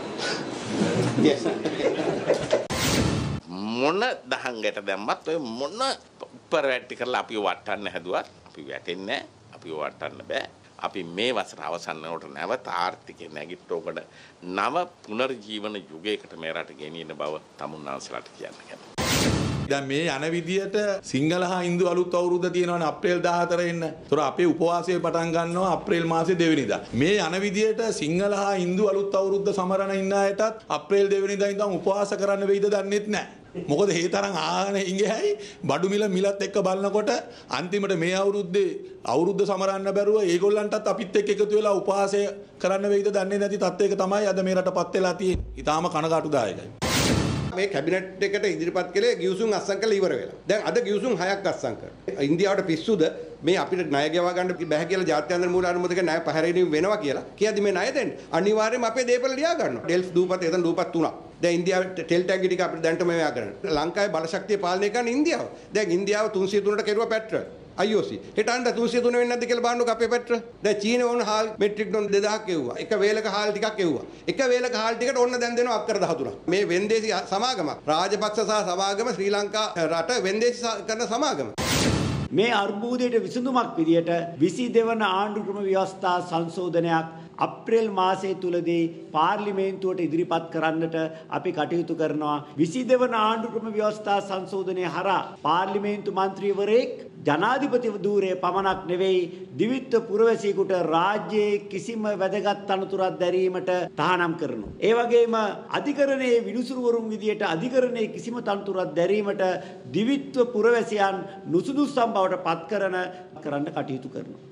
මොන දහංගට දැම්මත් ඔය මොන උඩර වැටි කරලා අපි වටන්න හැදුවත් අපි වැටෙන්නේ නැහැ. අපි වටන්න බෑ. අපි මේ වසර අවසන් වෙනකොට නැවත ආර්ථිකය නැගිට්ටෝකට නව පුනර්ජීවන යුගයකට මේ රට ගෙනියන බව තමුන්නාන්සලාට කියන්න කැමතියි. දැන් මේ යන විදියට සිංහල හා හින්දු අලුත් අවුරුද්ද තියෙනවනේ අප්‍රේල් දාහතර එන්න. ඒතර අපේ උපවාසය පටන් ගන්නවා අප්‍රේල් මාසේ දෙවෙනිදා. මේ යන විදියට සිංහල හා හින්දු අලුත් අවුරුද්ද සමරන ඉන්න අයටත් අප්‍රේල් දෙවෙනිදා ඉඳන් උපවාස කරන්න වෙයිද දන්නෙත් නැහැ. මොකද ඒ තරම් ආහන ඉංගෙයි බඩු මිල මිලත් එක්ක බලනකොට අන්තිමට මේ අවුරුද්දේ අවුරුද්ද සමරන්න බැරුව ඒගොල්ලන්ටත් අපිත් එක්ක එකතු වෙලා උපවාසය කරන්න වෙයිද දන්නේ නැති තත්ත්වයක තමයි අද මේ රටපත් වෙලා තියෙන්නේ. ඊටාම කනගාටුදායකයි. මේ කැබිනට් එකට ඉදිරිපත් කළේ ගිවිසුම් අත්සන් කරලා ඉවර වෙලා. දැන් අද ගිවිසුම් හයක් අත්සන් කරනවා. ඉන්දියාවට පිස්සුද මේ අපිට ණය ගෙවා ගන්න බැහැ කියලා ජාත්‍යන්තර මූල්‍ය අනුමතික ණය පැහැරීම වෙනවා කියලා. කියද්දි මේ ණය දෙන්න අනිවාර්යයෙන්ම අපේ දේපල ලියා ගන්නවා. ඩෙල්ෆ් දූපත එතන දූපත් තුනක්. දැන් ඉන්දියාවේ ටෙල් ටැග් ටික අපිට දැන්ට මේවා කරනවා. ලංකාවේ බලශක්තිය පාලනය කරන ඉන්දියාව. දැන් ඉන්දියාව තුන්සිය තුනට කෙරුවා පැට්‍රල්. I O C. හෙට අන්න තුන්සිය තුන වෙන්නේ නැද්ද කියලා බලන්නකො අපේ පැට්‍රල්. දැන් චීනේ ඕන හාල් මෙට්‍රික් ටන් දෙදාහක් එව්වා. එක වේලක හාල් ටිකක් එව්වා. එක වේලක හාල් ටිකට ඕන්න දැන් දෙනවා අක්කර දහතුනක්. මේ වෙන්දේසි සමාගමක්. රාජපක්ෂ සහ සමාගම ශ්‍රී ලංකා රට වෙන්දේසි කරන සමාගම. මේ අර්බුදයට විසඳුමක් විදියට විසි දෙවන ආණ්ඩු ක්‍රම ව්‍යවස්ථා සංශෝධනයක් අප්‍රේල් මාසයේ තුලදී පාර්ලිමේන්තුවට ඉදිරිපත් කරන්නට අපි කටයුතු කරනවා. විසි දෙවන ආණ්ඩු ක්‍රම ව්‍යවස්ථා සංශෝධනය හරහා පාර්ලිමේන්තු මන්ත්‍රීවරයෙක් ජනාධිපති ධූරයේ පමණක් නෙවෙයි දිවිත්ව පුරවැසියෙකුට රාජ්‍යයේ කිසිම වැදගත් අනතුරක් දැරීමට තහනම් කරනවා. ඒ වගේම අධිකරණයේ විනිසුරුවරුන් විදියට අධිකරණයේ කිසිම තනතුරක් දැරීමට දිවිත්ව පුරවැසියන් නුසුදුසුම් බවට පත් කරන කරන්න කටයුතු කරනවා.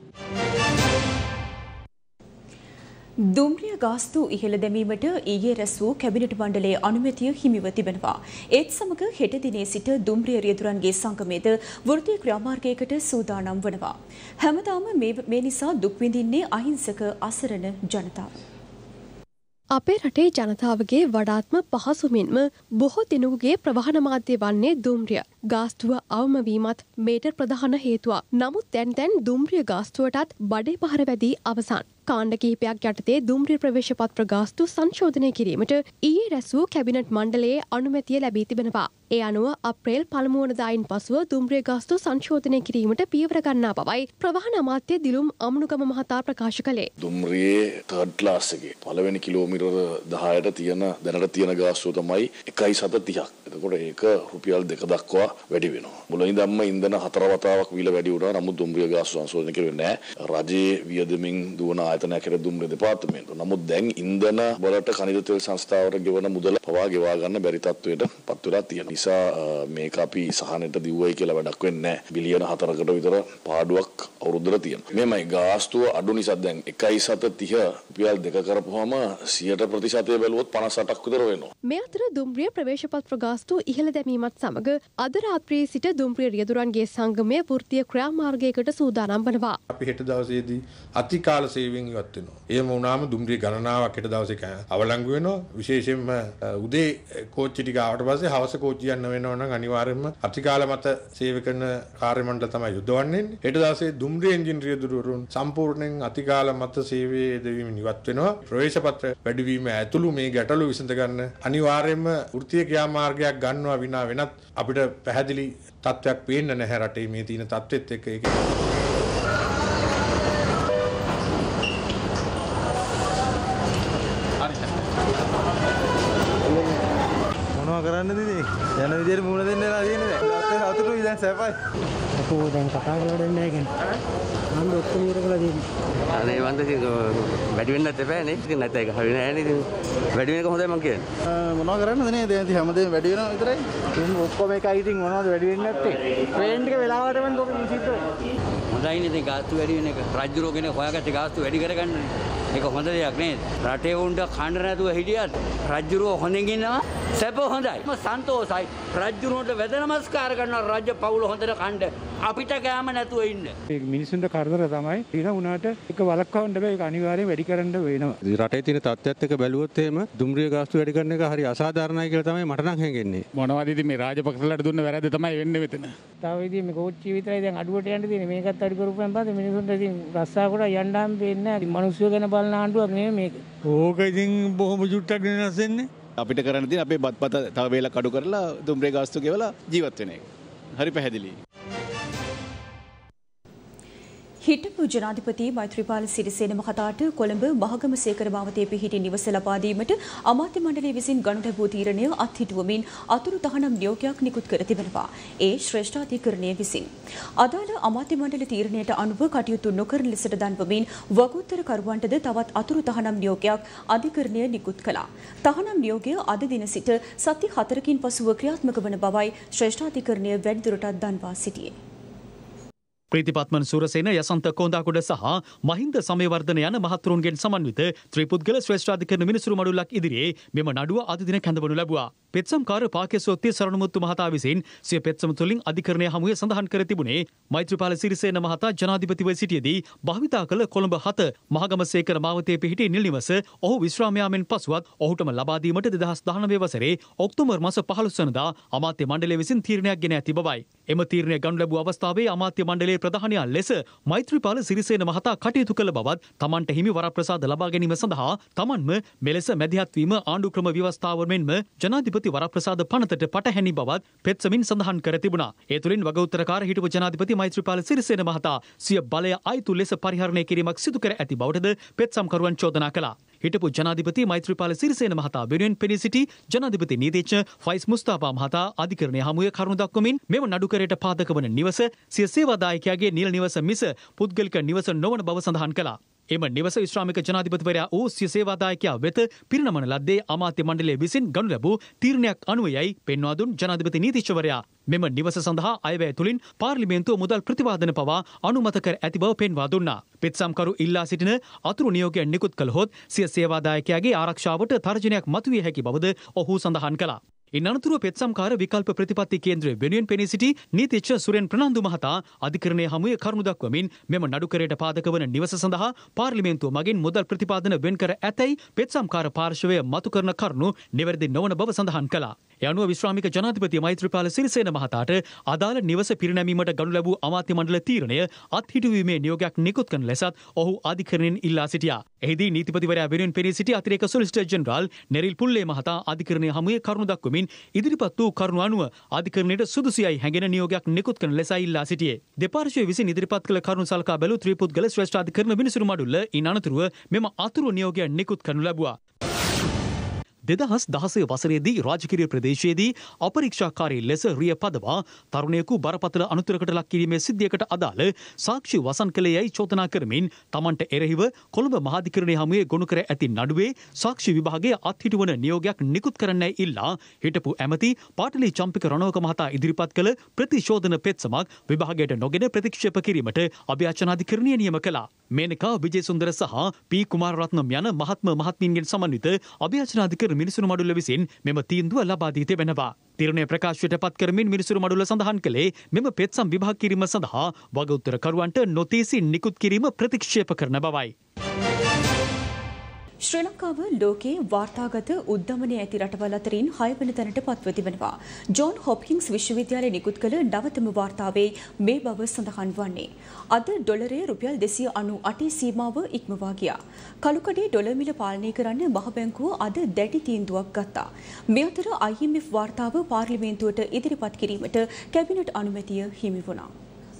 දුම්රිය ගාස්තු ඉහළ දැමීමට ඊයේ රැස් වූ කැබිනට් මණ්ඩලයේ අනුමැතිය හිමිව තිබෙනවා. ඒත් සමග හෙට දිනේ සිට දුම්රිය රියදුරන්ගේ සංගමයේද වෘත්තීය ක්‍රියාමාර්ගයකට සූදානම් වනවා. හැමදාම මේ නිසා දුක් විඳින්නේ අහිංසක අසරණ ජනතාව. අපේ රටේ ජනතාවගේ වඩාත්ම පහසුමින්ම බොහෝ දෙනෙකුගේ ප්‍රවාහන මාධ්‍ය වන්නේ දුම්රිය. ගාස්තුව අවම වීමත් මේට ප්‍රධාන හේතුවක්. නමුත් දැන් දැන් දුම්රිය ගාස්තුවටත් බඩේ පහර වැදී අවසන්. කාණ්ඩ කිහිපයක් යටතේ දුම්රිය ප්‍රවේශ පත්‍ර ගාස්තු සංශෝධනය කිරීමට ඊයේ රැස් වූ කැබිනට් මණ්ඩලයේ අනුමැතිය ලැබී තිබෙනවා. ඒ අනුව අප්‍රේල් පළමු වනදායින් පසුව දුම්රිය ගාස්තු සංශෝධනය කිරීමට පියවර ගන්නා බවයි ප්‍රවාහන අමාත්‍ය දිලුම් අමනුගම මහතා ප්‍රකාශ කළේ. දුම්රියේ තර්ඩ් ක්ලාස් එකේ පළවෙනි කිලෝමීටර දහයට තියෙන දැනට තියෙන ගාස්තුව තමයි එකයි සත තිහක්. එතකොට ඒක රුපියල් දෙක දක්වා වැඩි වෙනවා. මුලින්දම්ම ඉන්ධන හතර වතාවක් වීල වැඩි වුණා. නමුත් දුම්රිය ගාස්තු සංශෝධනය කෙරුවේ නැහැ. රජයේ වියදමින් දුවන ආයතනයක් හැර දුම්රිය දෙපාර්තමේන්තුව. නමුත් දැන් ඉන්ධන වලට ඛනිජ තෙල් සංස්ථාවට ගෙවන මුදල පවා ගෙවා ගන්න බැරි තත්වයට පත් වෙලා තියෙනවා. නිසා මේක අපි සහනෙට දිව්වයි කියලා වැඩක් වෙන්නේ නැහැ. බිලියන හතරකට විතර පාඩුවක් අවුරුද්දට තියෙනවා. මේමයි ගාස්තුව අඩු නිසා දැන් එකයි සත තිහ රුපියල් දෙක කරපුවාම සියයට ප්‍රතිශතය බැලුවොත් පනස් අටක් විතර වෙනවා. මේ අතර දුම්රිය ප්‍රවේශපත්‍ර ගාස්තු ඉහළ දැමීමත් සමග අද රාත්‍රියේ සිට දුම්රිය රියදුරන්ගේ සංගමය වෘත්තීය ක්‍රියාමාර්ගයකට සූදානම් වනවා. අපි හෙට දවසේදී අතිකාල සේවයෙන් ඉවත් වෙනවා. එහෙම වුණාම දුම්රිය ගණනාවක් හෙට දවසේ අවලංගු වෙනවා. විශේෂයෙන්ම උදේ කෝච්චි ටික ආවට පස්සේ හවස කෝච්චි යන්න වෙනවා නම් අනිවාර්යයෙන්ම අතිකාල මත සේවය කරන කාර්ය මණ්ඩල තමයි යොදවන්නේ. හෙට දවසේ දුම්රිය එන්ජින් රියදුරුවරුන් සම්පූර්ණයෙන් අතිකාල මත සේවයේ යෙදවීම ඉවත් වෙනවා. ප්‍රවේශ පත්‍ර වැඩිවීම ඇතුළු මේ ගැටලු විසඳ ගන්න අනිවාර්යයෙන්ම වෘත්තීය ක්‍රියාමාර්ගයක් ගන්නවා විනා වෙනත් අපිට පැහැදිලි තත්ත්වයක් පේන්න නැහැ රටේ මේ තියෙන තත්ත්වෙත් එක්ක. ඒක මොනවා කරන්නද ඉතින් යන විදියට මුණ දෙන්න වෙලා තියෙන්නේ දැන් අපිට සතුටුයි දැන් සැපයි අපෝ දැන් කතා කරලා දෙන්නේ නැහැ කියන්නේ මම ඔක්කොම ඉවර කළා දෙන්නේ අනේ වන්ද ඉතින් වැඩි වෙන්නත් එපා නේ ඉතින් නැත්නම් ඒක හරිය නෑ නේ ඉතින් වැඩි වෙන එක හොඳයි මං කියන්නේ මොනවා කරන්නද නේ දැන් ඉතින් හැමදේම වැඩි වෙනවා විතරයි ඉතින් ඔක්කොම එකයි ඉතින් මොනවද වැඩි වෙන්නේ නැත්තේ ට්‍රේන් ටික වෙලාවට වෙන්න ඕක විසිට හොඳයිනේ ඉතින් ගාස්තු වැඩි වෙන එක රාජ්‍ය රෝගනේ හොයාගත්තේ ගාස්තු වැඩි කරගන්න ඒක හොඳ දෙයක් නේද රටේ උන්ට කන්න නැතුව හිටියත් රාජ්‍ය රෝ හොඳින් ඉන්නවා සැප හොඳයි මම සන්තෝෂයි රාජ්‍ය රෝට වැද නමස්කාර කරනවා රාජ්‍ය පවුල හොඳට කන්න අපිට කෑම නැතුව ඉන්න මේ මිනිසුන්ට කරදර තමයි ඊට උනාට එක වලක්වන්න බෑ ඒක අනිවාර්යයෙන් වැඩි කරන්න වෙනවා රටේ තියෙන තත්ත්වයත් එක්ක බැලුවොත් එහෙම දුම්රිය ගාස්තු වැඩි කරන එක හරි අසාධාරණයි කියලා තමයි මට නම් හැඟෙන්නේ මොනවද ඉතින් මේ රාජපක්ෂලාට දුන්න වැරද්ද තමයි වෙන්නේ මෙතන තව ඉතින් මේ කෝච්චිය විතරයි දැන් අඩුවට යන්න තියෙන්නේ මේකත් අඩු කරපුවාන් පස්සේ මිනිසුන්ට ඉතින් රස්සා කොට යන්න හම් වෙන්නේ නැහැ මිනිස්සු ගැන බලන ආණ්ඩුවක් නෙමෙයි මේක ඕක ඉතින් බොහොම ජුට්ටක් වෙනස් වෙන්නේ අපිට කරන්න තියෙන අපේ බත්පත තව වේලක් අඩු කරලා දුම්රිය ගාස්තු ගෙවලා ජීවත් වෙන එක. හරි පැහැදිලි. හිටපු ජනාධිපති මෛත්‍රීපාල සිරිසේන මහතාට කොළඹ මහගමසේකර මාවතේ පිහිටි නිවස ලබා දීමට අමාත්‍ය මණ්ඩලය විසින් ගනු ලැබූ තීරණය අත්හිටුවමින් අතුරු තහනම් නියෝගයක් නිකුත් කර තිබෙනවා. ඒ ශ්‍රේෂ්ඨාධිකරණය විසින් අදාළ අමාත්‍ය මණ්ඩල තීරණයට අනුව කටයුතු නොකරන ලෙසට දන්වමින් වගඋත්තර කරුවන්ටද තවත් අතුරු තහනම් නියෝගයක් අධිකරණය නිකුත් කළා. තහනම් නියෝගය අද දින සිට සති හතරකින් පසුව ක්‍රියාත්මක වන බවයි ශ්‍රේෂ්ඨාධිකරණය වැඩිදුරටත් දන්වා සිටියේ. ප්‍රීතිපත්මන් සුරසේන යසන්ත කොන්දාකුඩ සහ මහින්ද සමයවර්ධන යන මහත්වරුන්ගෙන් සමන්විත ත්‍රිපුද්ගල ශ්‍රේෂ්ඨාධිකරණ මිනිසුරු මඩුල්ලක් ඉදිරියේ මෙම නඩුව අද දින කැඳවනු ලැබුවා. පෙත්සම්කාර පාකේසොත්තේ සරණමුත්තු මහතා විසින් සිය පෙත්සම තුළින් අධිකරණය හමුවේ සඳහන් කර තිබුණේ මෛත්‍රීපාල සිරිසේන මහතා ජනාධිපතිව සිටියේදී භාවිතා කළ කොළඹ හත මහගමසේකර මාවතේ පිහිටි නිල් නිවස ඔහු විශ්‍රාම යාමෙන් පසුවත් ඔහුටම ලබා දීමට දෙදහස් දහනවය වසරේ ඔක්තෝබර් මාස පහළොස් වෙනිදා අමාත්‍ය මණ්ඩලය විසින් තීරණයක් ගෙන ඇති බවයි. එම තීරණය ගනු ලැබූ අවස්ථාවේ අමාත්‍ය මණ්ඩලයේ ප්‍රධානියා ලෙස මෛත්‍රීපාල සිරිසේන මහතා කටයුතු කළ බවත් තමන්ට හිමි වරප්‍රසාද ලබා ගැනීම සඳහා තමන්ම මෙලෙස මැදිහත් වීම ආණ්ඩු ක්‍රම ව්‍යවස්ථාව මෙන්ම ජනාධිපති වරප්‍රසාද පනතට පටහැනි බවත් පෙත්සමින් සඳහන් කර තිබුණා. ඒ තුළින් වගඋත්තරකාර හිටපු ජනාධිපති මෛත්‍රීපාල සිරිසේන මහතා සිය බලය අයිතු ලෙස පරිහරණය කිරීමක් සිදු කර ඇති බවටද පෙත්සම්කරුවන් චෝදනා කළා. හිටපු ජනාධිපති මෛත්‍රීපාල සිරිසේන මහතා වෙනුවෙන් පෙනී සිටි ජනාධිපති නීතිඥ ෆයිස් මුස්තාෆා මහතා අධිකරණය හමුවේ කරුණු දක්වමින් මෙම නඩුකරයට පාදක වන නිවස සිය සේවාදායකයාගේ නිල නිවස මිස පුද්ගලික නිවස නොවන බව සඳහන් කළා. එම නිවස විශ්‍රාමික ජනාධිපතිවරයා වූ සිය සේවාදායකයා වෙත පිරිනමන ලද්දේ අමාත්‍ය මණ්ඩලය විසින් ගනු ලැබූ තීරණයක් අනුවයයි පෙන්වා දුන් ජනාධිපති නීතිඥවරයා මෙම නිවස සඳහා අයවැය තුළින් පාර්ලිමේන්තුව මුදල් ප්‍රතිපාදන පවා අනුමත කර ඇති බව පෙන්වා දුන්නා. පෙත්සම්කරු ඉල්ලා සිටින අතුරු නියෝගය නිකුත් කළහොත් සිය සේවාදායකයාගේ ආරක්ෂාවට තර්ජනයක් මතුවිය හැකි බවද ඔහු සඳහන් කළා. ඉන් අනතුරුව පෙත්සම්කාර විකල්ප ප්‍රතිපත්ති කේන්ද්‍රය වෙනුවෙන් පෙනී සිටි නීතිඥ සුරෙන් ප්‍රනාන්දු මහතා අධිකරණය හමුවේ කරුණු දක්වමින් මෙම නඩුකරයට පාදක වන නිවස සඳහා පාර්ලිමේන්තුව මගින් මුදල් ප්‍රතිපාදන වෙන් කර ඇතැයි පෙත්සම්කාර පාර්ශවය මතු කරන කරුණු නිවැරදි නොවන බව සඳහන් කළා. ඒ අනුව විශ්‍රාමික ජනාධිපති මෛත්‍රීපාල සිරිසේන මහතාට අදාළ නිවස පිරිනැමීමට ගනු ලැබූ අමාත්‍ය මණ්ඩල තීරණය අත්හිටුවීමේ නියෝගයක් නිකුත් කරන ලෙසත් ඔහු අධිකරණයෙන් ඉල්ලා සිටියා. එහිදී නීතිපතිවරයා වෙනුවෙන් පෙනී සිටි අතිරේක සොලිසිටර් ජෙනරාල් නෙරිල් පුල්ලේ මහතා අධිකරණය හමුවේ කරුණු දක්වමින් ඉදිරිපත් වූ කරුණු අනුව අධිකරණයට සුදුසුයයි හැඟෙන නියෝගයක් නිකුත් කරන ලෙස ඉල්ලා සිටියේ. දෙපාර්ශ්වය විසින් ඉදිරිපත් කළ කරුණු සලකා බැලූ ත්‍රිපුද්ගල ශ්‍රේෂ්ඨ අධිකරණ විනිසුරු මඩුල්ල ඉන් අනතුරුව මෙම අතුරු නියෝගය නිකුත් කරනු ලැබුවා. දෙදහස් දහසය වසරේදී රාජකිරිය ප්‍රදේශයේදී අපරීක්ෂාකාරී ලෙස රිය පදවා තරුණයෙකු බරපතල අනුතරකට ලක් කිරීමේ සිද්ධියකට අදාළ සාක්ෂි වසන් කළේ යයි චෝදනා කරමින් තමන්ට එරෙහිව කොළඹ මහාධිකරණය හමුවේ ගොනු කර ඇති නඩුවේ සාක්ෂි විභාගයේ අත්හිටුවන නියෝගයක් නිකුත් කරන්නයි ඉල්ලා හිටපු ඇමති පාටලී චම්පික රණවක මහතා ඉදිරිපත් කළ ප්‍රතිශෝධන පෙත්සමක් විභාගයට නොගෙන ප්‍රතික්ෂේප කිරීමට අභියාචනාධිකරණය නියම කළා. මේනකා විජේසුන්දර සහ පී කුමාරරත්නම් යන මහත්ම මහත්මීන්ගෙන් සමන්විත අභියාචනාධිකරණ මිනිසුරු මඩුල්ල විසින් මෙම තීන්දුව ලබා දී තිබෙනවා. තීරණය ප්‍රකාශයට පත් කරමින් මිනිසුරු මඩුල්ල සඳහන් කළේ මෙම පෙත්සම් විභාග කිරීම සඳහා වගඋත්තරකරුවන්ට නොතීසි නිකුත් කිරීම ප්‍රතික්ෂේප කරන බවයි. ශ්‍රී ලංකාව ලෝකයේ වාර්තාගත උද්දමනය ඇති රටවල් අතරින් හයවන තැනට පත්ව තිබෙනවා. ජෝන් හොප්කින්ස් විශ්වවිද්‍යාලය නිකුත් කළ නවතම වාර්තාවේ මේ බව සඳහන් වන්නේ. අද ඩොලරයේ රුපියල් දෙසිය අනූ අටේ සීමාව ඉක්මවා ගියා. කළුකඩේ ඩොලර් මිල පාලනය කරන්න මහ බැංකුව අද දැඩි තීන්දුවක් ගත්තා. මේ අතර අයි එම් එෆ් වාර්තාව පාර්ලිමේන්තුවට ඉදිරිපත් කිරීමට කැබිනට් අනුමැතිය හිමි වුණා.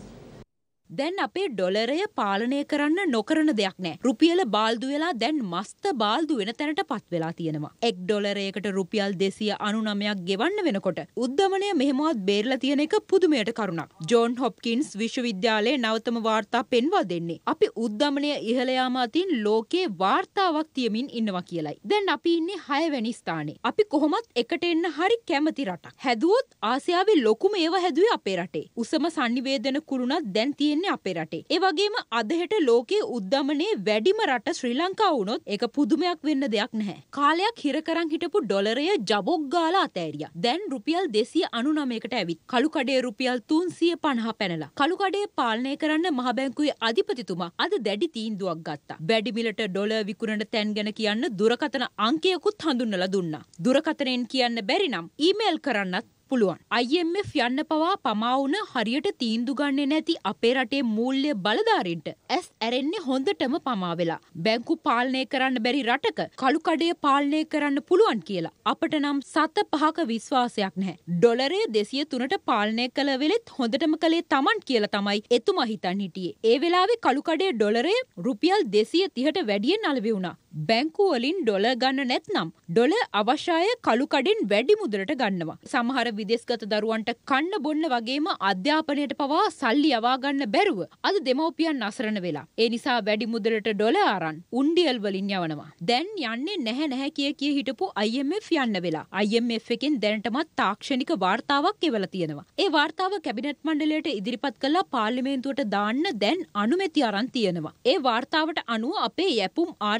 දැන් අපේ ඩොලරය පාලනය කරන්න නොකරන දෙයක් නෑ. රුපියල බාල්දු වෙලා දැන් මස්ත බාල්දු වෙන තැනට පත් වෙලා තියෙනවා. එක් ඩොලරයකට රුපියල් දෙසිය අනූනවයක් ගෙවන්න වෙනකොට උද්දමනය මෙහෙමවත් බේරලා තියෙන එක පුදුමයට කරුණක්. ජෝන් හොප්කින්ස් විශ්වවිද්‍යාලයේ නවතම වාර්තා පෙන්වා දෙන්නේ අපි උද්දමනය ඉහළ යාම අතින් ලෝකේ වාර්තාවක් තියමින් ඉන්නවා කියලයි. දැන් අපි ඉන්නේ හයවැනි ස්ථානේ. අපි කොහොමත් එකට එන්න හරි කැමති රටක්. හැදුවොත් ආසියාවේ ලොකුම ඒවා හැදුවේ අපේ රටේ. උසම sannivedana කුරුණක් දැන් තියෙන අපේ රටේ. ඒ වගේම අදහෙට ලෝකයේ උද්දමනයේ වැඩිම රට ශ්‍රී ලංකාව වුණොත් ඒක පුදුමයක් වෙන්න දෙයක් නැහැ. කාලයක් හිර කරන් හිටපු ඩොලරය ජබොක් ගාලා අතෑරියා. දැන් රුපියල් දෙසිය අනූනවයකට ඇවිත් කළු කඩේ රුපියල් තුන්සිය පනහ පැනලා. කළු කඩේ පාලනය කරන්න මහ බැංකුවේ අධිපතිතුමා අද දැඩි තීන්දුවක් ගත්තා. වැඩි මිලට ඩොලර් විකුණන තැන් ගැන කියන්න දුරකථන අංකයකුත් හඳුන්වලා දුන්නා. දුරකථනයෙන් කියන්න බැරි නම් ඊමේල් කරන්නත් පුළුවන්. අයි එම් එෆ් යන්න පවා පමා වුණ හරියට තීන්දුව ගන්නේ නැති අපේ රටේ මූල්‍ය බලධාරීන්ට ඇස් ඇරෙන්නේ හොඳටම පමා වෙලා. බැංකු පාලනය කරන්න බැරි රටක කළු කඩය පාලනය කරන්න පුළුවන් කියලා අපට නම් සත පහක විශ්වාසයක් නැහැ. ඩොලරය දෙසිය තුනට පාලනය කළ වෙලෙත් හොඳටම කළේ Taman කියලා තමයි එතුමා හිතන් හිටියේ. ඒ වෙලාවේ කළු කඩේ ඩොලරය රුපියල් දෙසිය තිහට වැඩියෙන් අලෙවි වුණා. බැංකු වලින් ඩොලර් ගන්න නැත්නම් ඩොලර් අවශ්‍යය කළු කඩෙන් වැඩි මුදලට ගන්නවා. සමහර විදේශගත දරුවන්ට කන්න බොන්න වගේම අධ්‍යාපනයට පවා සල්ලි යවා ගන්න බැරුව අද දෙමව්පියන් අසරණ වෙලා. ඒ නිසා වැඩි මුදලට ඩොලර් අරන් උණ්ඩියල් වලින් යවනවා. දැන් යන්නේ නැහැ නැහැ කිය කිය හිටපු අයි එම් එෆ් යන්න වෙලා. අයි එම් එෆ් එකෙන් දැනටමත් තාක්ෂණික වාර්තාවක් එවලා තියෙනවා. ඒ වාර්තාව කැබිනට් මණ්ඩලයට ඉදිරිපත් කළා පාර්ලිමේන්තුවට දාන්න දැන් අනුමැතිය අරන් තියෙනවා. ඒ වාර්තාවට අනුව අපේ යැපුම් ආර්ථික ක්‍රම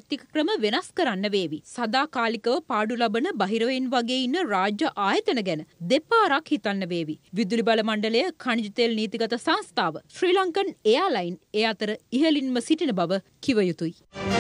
නියම වෙනස් කරන්න වේවි. සදාකාලිකව පාඩු ලබන බහිරවයින් වගේ ඉන්න රාජ්‍ය ආයතන ගැන දෙපාරක් හිතන්න වේවි. විදුලි බල මණ්ඩලය, ඛනිජ තෙල් නීතිගත සංස්ථාව, ශ්‍රී ලංකන් එයාලයින් ඒ අතර ඉහළින්ම සිටින බව කිව යුතුයි.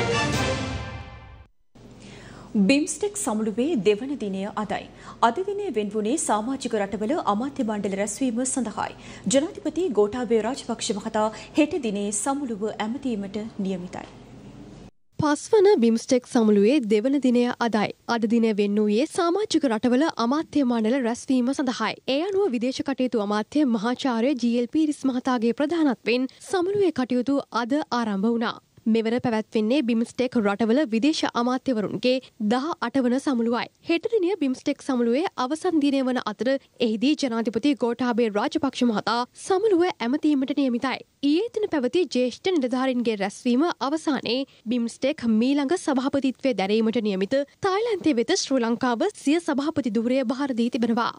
බිම්ස්ටෙක් සමුළුවේ දෙවන දිනය අදයි. අද දිනය වෙන්වුණේ සමාජික රටවල අමාත්‍ය මණ්ඩල රැස්වීම සඳහායි. ජනාධිපති ගෝඨාභය රාජපක්ෂ මහතා හෙට දිනේ සමුළුව ඇමතීමට නියමිතයි. පස්වන බිම්ස්ටෙක් සමුළුවේ දෙවන දිනය අදයි. අද දිනය වෙන්නූයේ සමාජික රටවල අමාත්‍ය මණ්ඩල රැස්වීම සඳහායි. ඒ අනුව විදේශ කටයුතු අමාත්‍ය මහාචාර්ය ජී එල් පීරිස් මහතාගේ ප්‍රධානත්වයෙන් සමුළුවේ කටයුතු අද ආරම්භ වුණා. මෙවර පැවැත්වෙන්නේ බිම්ස්ටෙක් රටවල විදේශ අමාත්‍යවරුන්ගේ දහ අට වන සමුළුවයි. හෙට දිනය බිම්ස්ටෙක් සමුළුවේ අවසන් දිනය වන අතර එහිදී ජනාධිපති ගෝඨාභය රාජපක්ෂ මහතා සමුළුව ඇමතීමට නියමිතයි. ඊයේ දින පැවති ජ්‍යෙෂ්ඨ නිලධාරීන්ගේ රැස්වීම අවසානයේ බිම්ස්ටෙක් මීළඟ සභාපතිත්වයේ දැරීමට නියමිත තායිලන්තයේ වෙත ශ්‍රී ලංකාව සිය සභාපති ධුරය බහර දී තිබෙනවා.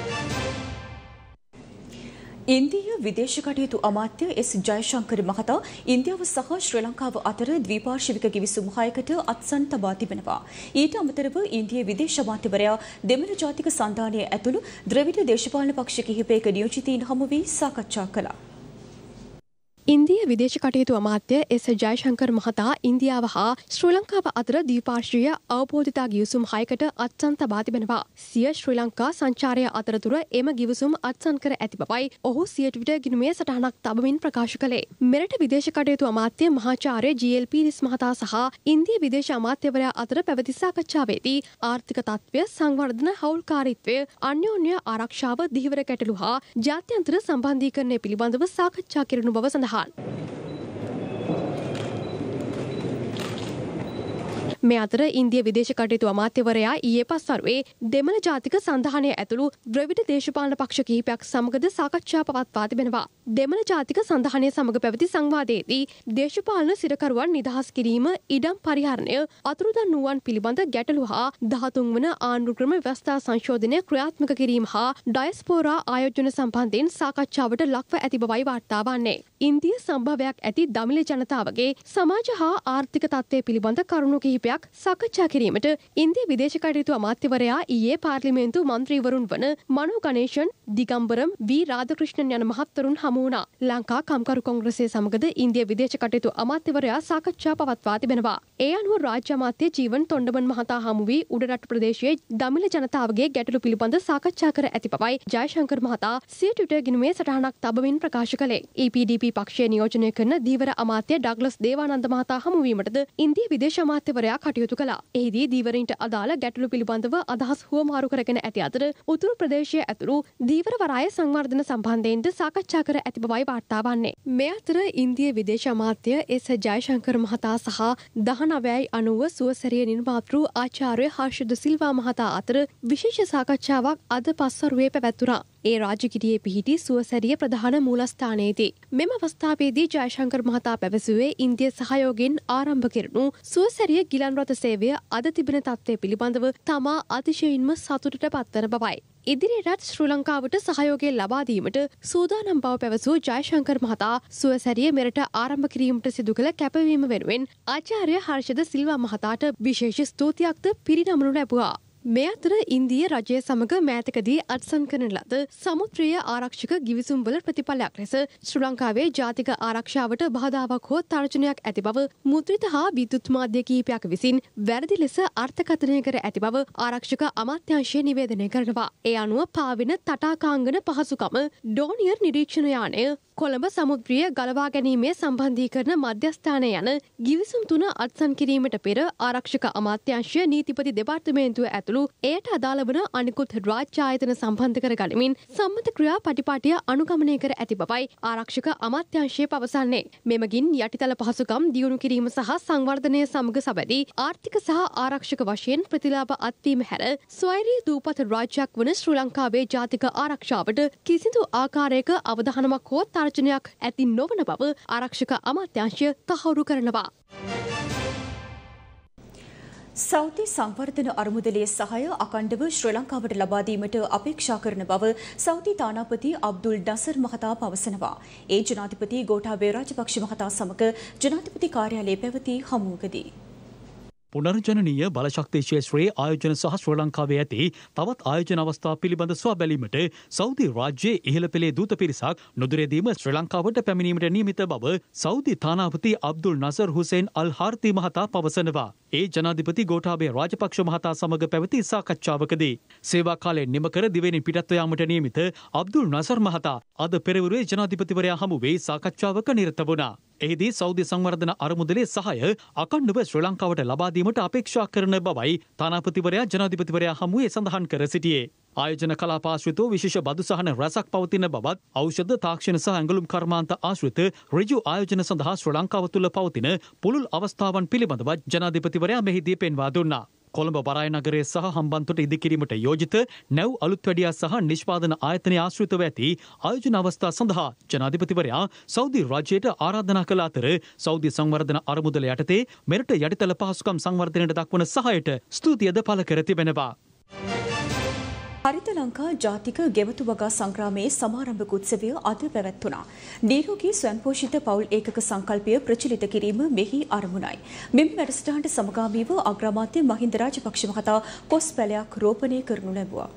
ඉන්දීය විදේශ කටයුතු අමාත්‍ය එස් ජයශංකර මහතා ඉන්දියාව සහ ශ්‍රී ලංකාව අතර ද්විපාර්ශ්වික කිවිසුම් හයකට අත්සන් තබා තිබෙනවා. ඊට අමතරව ඉන්දිය විදේශ අමාත්‍යවරයා දෙමළ ජාතික සන්ධානය ඇතුළු ද්‍රවිඩ දේශපාලන පක්ෂ කිහිපයක නියෝජිතයින් හමු වී සාකච්ඡා කළා. ඉන්දිය විදේශ කටයුතු අමාත්‍ය එස් ජයශංකර මහතා ඉන්දියාව හා ශ්‍රී ලංකාව අතර ද්විපාර්ශ්වීය අවබෝධතා ගිවිසුම් හයකට අත්සන් තබා තිබෙනවා. සිය ශ්‍රී ලංකා සංචාරය අතරතුර එම ගිවිසුම් අත්සන් කර ඇති බවයි ඔහු සිය ට්විටර් ගිණුමේ සටහනක් තබමින් ප්‍රකාශ කළේ. මෙරට විදේශ කටයුතු අමාත්‍ය මහාචාර්ය ජී එල් පීරිස් මහතා සහ ඉන්දිය විදේශ අමාත්‍යවරයා අතර පැවති සාකච්ඡාවේදී ආර්ථික තත්ත්වය, සංවර්ධන හවුල්කාරීත්වය, අන්‍යෝන්‍ය ආරක්ෂාව, දිහිවර ගැටලු හා ජාත්‍යන්තර සම්බන්ධීකරණය පිළිබඳව සාකච්ඡා කෙරෙනු බව සඳහන්. මේ අතර ඉන්දිය විදේශ කටයුතු අමාත්‍යවරයා ඊයේ පස්වරුවේ දෙමළ ජාතික සන්ධානය ඇතුළු ද්‍රවිඩ දේශපාලන පක්ෂ කිහිපයක් සමගද සාකච්ඡා පවත්වා තිබෙනවා. දෙමළ ජාතික සන්ධානය සමග පැවති සංවාදයේදී දේශපාලන සිරකරුවන් නිදහස් කිරීම, ඉඩම් පරිහරණය, අතුරුදන් වූවන් පිළිබඳ ගැටලු හා දහතුන් වන ආණ්ඩුක්‍රම ව්‍යවස්ථා සංශෝධනය ක්‍රියාත්මක කිරීම හා ඩයස්පෝරා ආයෝජන සම්බන්ධයෙන් සාකච්ඡාවට ලක්ව ඇති බවයි වාර්තා වන්නේ. ඉන්දිය සම්භවයක් ඇති දමිළ ජනතාවගේ සමාජ හා ආර්ථික තත්ත්වය පිළිබඳ කරුණු කිහිපයක් සාකච්ඡා කිරීමට ඉන්දිය විදේශ කටයුතු අමාත්‍යවරයා ඊයේ පාර්ලිමේන්තු මන්ත්‍රීවරුන් වන මනෝ ගණේෂන්, දිගම්බරම්, වී රාධකෘෂ්ණන් යන මහත්වරුන් හමු වුණා. ලංකා කම්කරු කොංග්‍රසය සමගද ඉන්දිය විදේශ කටයුතු අමාත්‍යවරයා සාකච්ඡා පවත්වා තිබෙනවා. ඒ අනුව රාජ්‍ය අමාත්‍ය ජීවන් තොණ්ඩමන් මහතා හමු වී උඩරට ප්‍රදේශයේ දමිළ ජනතාවගේ ගැටලු පිළිබඳ සාකච්ඡා කර ඇති බවයි ජයශංකර මහතා සිය ට්විටර් ගිණුමේ සටහනක් තබමින් ප්‍රකාශ කළේ. ඊ පී ඩී පී පක්ෂය නියෝජනය කරන දීවර අමාත්‍ය ඩග්ලස් දේවානන්ද මහතා හමු වීමටද ඉන්දිය විදේශ අමාත්‍යවරයා කටයුතු කළා. එහිදී දීවරින්ට අදාළ ගැටලු පිළිබඳව අදහස් හුවමාරු කරගෙන ඇති අතර උතුරු ප්‍රදේශයේ ඇතුළු දීවර වරාය සංවර්ධන සම්බන්ධයෙන්ද සාකච්ඡා කර ඇති බවයි වාර්තා වන්නේ. මේ අතර ඉන්දිය විදේශ අමාත්‍ය එස් ජයශංකර මහතා සහ දහනවයයි අනුව සුවසැරිය නිර්මාතෘ ආචාර්ය හර්ෂද සිල්වා මහතා අතර විශේෂ සාකච්ඡාවක් අද පස්වරුවේ පැවැත්වුණා. ඒ රාජගිරියේ පිහිටි සුවසැරිය ප්‍රධාන මූලස්ථානයේදී. මෙම අවස්ථාවේදී ජයශංකර මහතා පැවසුවේ ඉන්දිය සහයෝගයෙන් ආරම්භ කෙරුණු සුවසැරිය ගිලන් රථ සේවය අද තිබෙන තත්ත්වය පිළිබඳව තමා අතිශයින්ම සතුටට පත්වන බවයි. ඉදිරියටත් ශ්‍රී ලංකාවට සහයෝගය ලබා දීමට සූදානම් බව පැවසූ ජයශංකර මහතා සුවසැරිය මෙරට ආරම්භ කිරීමට සිදු කළ කැපවීම වෙනුවෙන් ආචාර්ය හර්ෂද සිල්වා මහතාට විශේෂ ස්තුතියක්ද පිරිනමනු ලැබුවා. මේ අතර ඉන්දිය රජය සමග මෑතකදී අත්සන් කරන ලද සමුද්‍රීය ආරක්ෂක ගිවිසුම් වල ප්‍රතිඵලයක් ලෙස ශ්‍රී ලංකාවේ ජාතික ආරක්ෂාවට බාධාවක් හෝ තර්ජනයක් ඇති බව මුද්‍රිත හා විද්‍යුත් මාධ්‍ය කිහිපයක් විසින් වැරදි ලෙස අර්ථකථනය කර ඇති බව ආරක්ෂක අමාත්‍යාංශය නිවේදනය කරනවා. ඒ අනුව පාවෙන තටාකාංගන පහසුකම ඩෝනියර් නිරීක්ෂණ යානය, කොළඹ සමුද්‍රීය ගලවා ගැනීමේ සම්බන්ධීකරණ මධ්‍යස්ථානය යන ගිවිසුම් තුන අත්සන් කිරීමට පෙර ආරක්ෂක අමාත්‍යාංශය නීතිපති දෙපාර්තමේන්තුව ඇතුළු එයට අදාළ වන අනිකුත් රාජ්‍ය ආයතන සම්බන්ධ කර ගනිමින් සම්මත ක්‍රියා පටිපාටිය අනුගමනය කර ඇති බවයි ආරක්ෂක අමාත්‍යාංශය පවසන්නේ. මෙමගින් යටිතල පහසුකම් දියුණු කිරීම සහ සංවර්ධනය සමග සබැදී ආර්ථික සහ ආරක්ෂක වශයෙන් ප්‍රතිලාභ අත්වීම හැර ස්වෛරී දූපත් රාජ්‍යයක් වන ශ්‍රී ලංකාවේ ජාතික ආරක්ෂාවට කිසිදු ආකාරයක අවධානමක් හෝ තර්ජනයක් ඇති නොවන බව ආරක්ෂක අමාත්‍යාංශය තහවුරු කරනවා. සෞදි සංවර්ධන අරමුදලේ සහාය අකණ්ඩව ශ්‍රී ලංකාවට ලබා දීමට අපේක්ෂා කරන බව සෞදි තානාපති අබ්දුල් නසර් මහතා පවසනවා. ඒ ජනාධිපති ගෝඨාභය රාජපක්ෂ මහතා සමග ජනාධිපති කාර්යාලයේ පැවති හමුවකදී පුනර්ජනනීය බලශක්ති ක්ෂේත්‍රයේ ආයෝජන සහ ශ්‍රී ලංකාවේ ඇති තවත් ආයෝජන අවස්ථා පිළිබඳ සොයා බැලීමට සෞදි රාජ්‍යයේ ඉහළ පෙළේ දූත පිරිසක් නුදුරේදීම ශ්‍රී ලංකාවට පැමිණීමට නියමිත බව සෞදි තානාපති අබ්දුල් නසර් හුසේන් අල් හාර්ති මහතා පවසනවා. ඒ ජනාධිපති ගෝඨාභය රාජපක්ෂ මහතා සමග පැවති සාකච්ඡාවකදී සේවා කාලය නිම කර දිවෙනින් පිටත්ව යාමට නියමිත අබ්දුල් නසර් මහතා අද පෙරවරුවේ ජනාධිපතිවරයා හමුවේ සාකච්ඡාවක නිරත වුණා. එහිදී සෞදි සංවර්ධන අරමුදලේ සහාය අකණ්ඩව ශ්‍රී ලංකාවට ලබා දීමට අපේක්ෂා කරන බවයි තානාපතිවරයා ජනාධිපතිවරයා හමුවේ සඳහන් කර සිටියේ. ආයෝජන කලාප ආශ්‍රිතව විශේෂ බදු සහන රැසක් පවතින බවත් ඖෂධ තාක්ෂණ සහ ඇඟලුම් කර්මාන්ත ආශ්‍රිත ඍජු ආයෝජන සඳහා ශ්‍රී ලංකාව තුළ පවතින පුළුල් අවස්ථාවන් පිළිබඳව ජනාධිපතිවරයා මෙහිදී පෙන්වා දුන්නා. කොළඹ බරාය නගරයේ සහ හම්බන්තොට ඉදිකිරීමට යෝජිත නැව් අලුත්වැඩියා සහ නිෂ්පාදන ආයතනය ආශ්‍රිතව ඇති ආයෝජන අවස්ථා සඳහා ජනාධිපතිවරයා සෞදි රාජ්‍යයට ආරාධනා කළ අතර සෞදි සංවර්ධන අරමුදල යටතේ මෙරට යටිතල පහසුකම් සංවර්ධනයට දක්වන සහායට ස්තුතියද පළ කර තිබෙනවා. හරිත ලංකා ජාතික ගෙවතු වගා සංග්‍රාමයේ සමාරම්භක උත්සවය අද පැවැත්වුණා. නිරෝගී ස්වයංපෝෂිත පවුල් ඒකක සංකල්පය ප්‍රචලිත කිරීම මෙහි අරමුණයි. මෙම වැඩසටහනට සමගාමීව අග්‍රාමාත්‍ය මහින්ද රාජපක්ෂ මහතා කොස් පැලයක් රෝපණය කරනු ලැබුවා.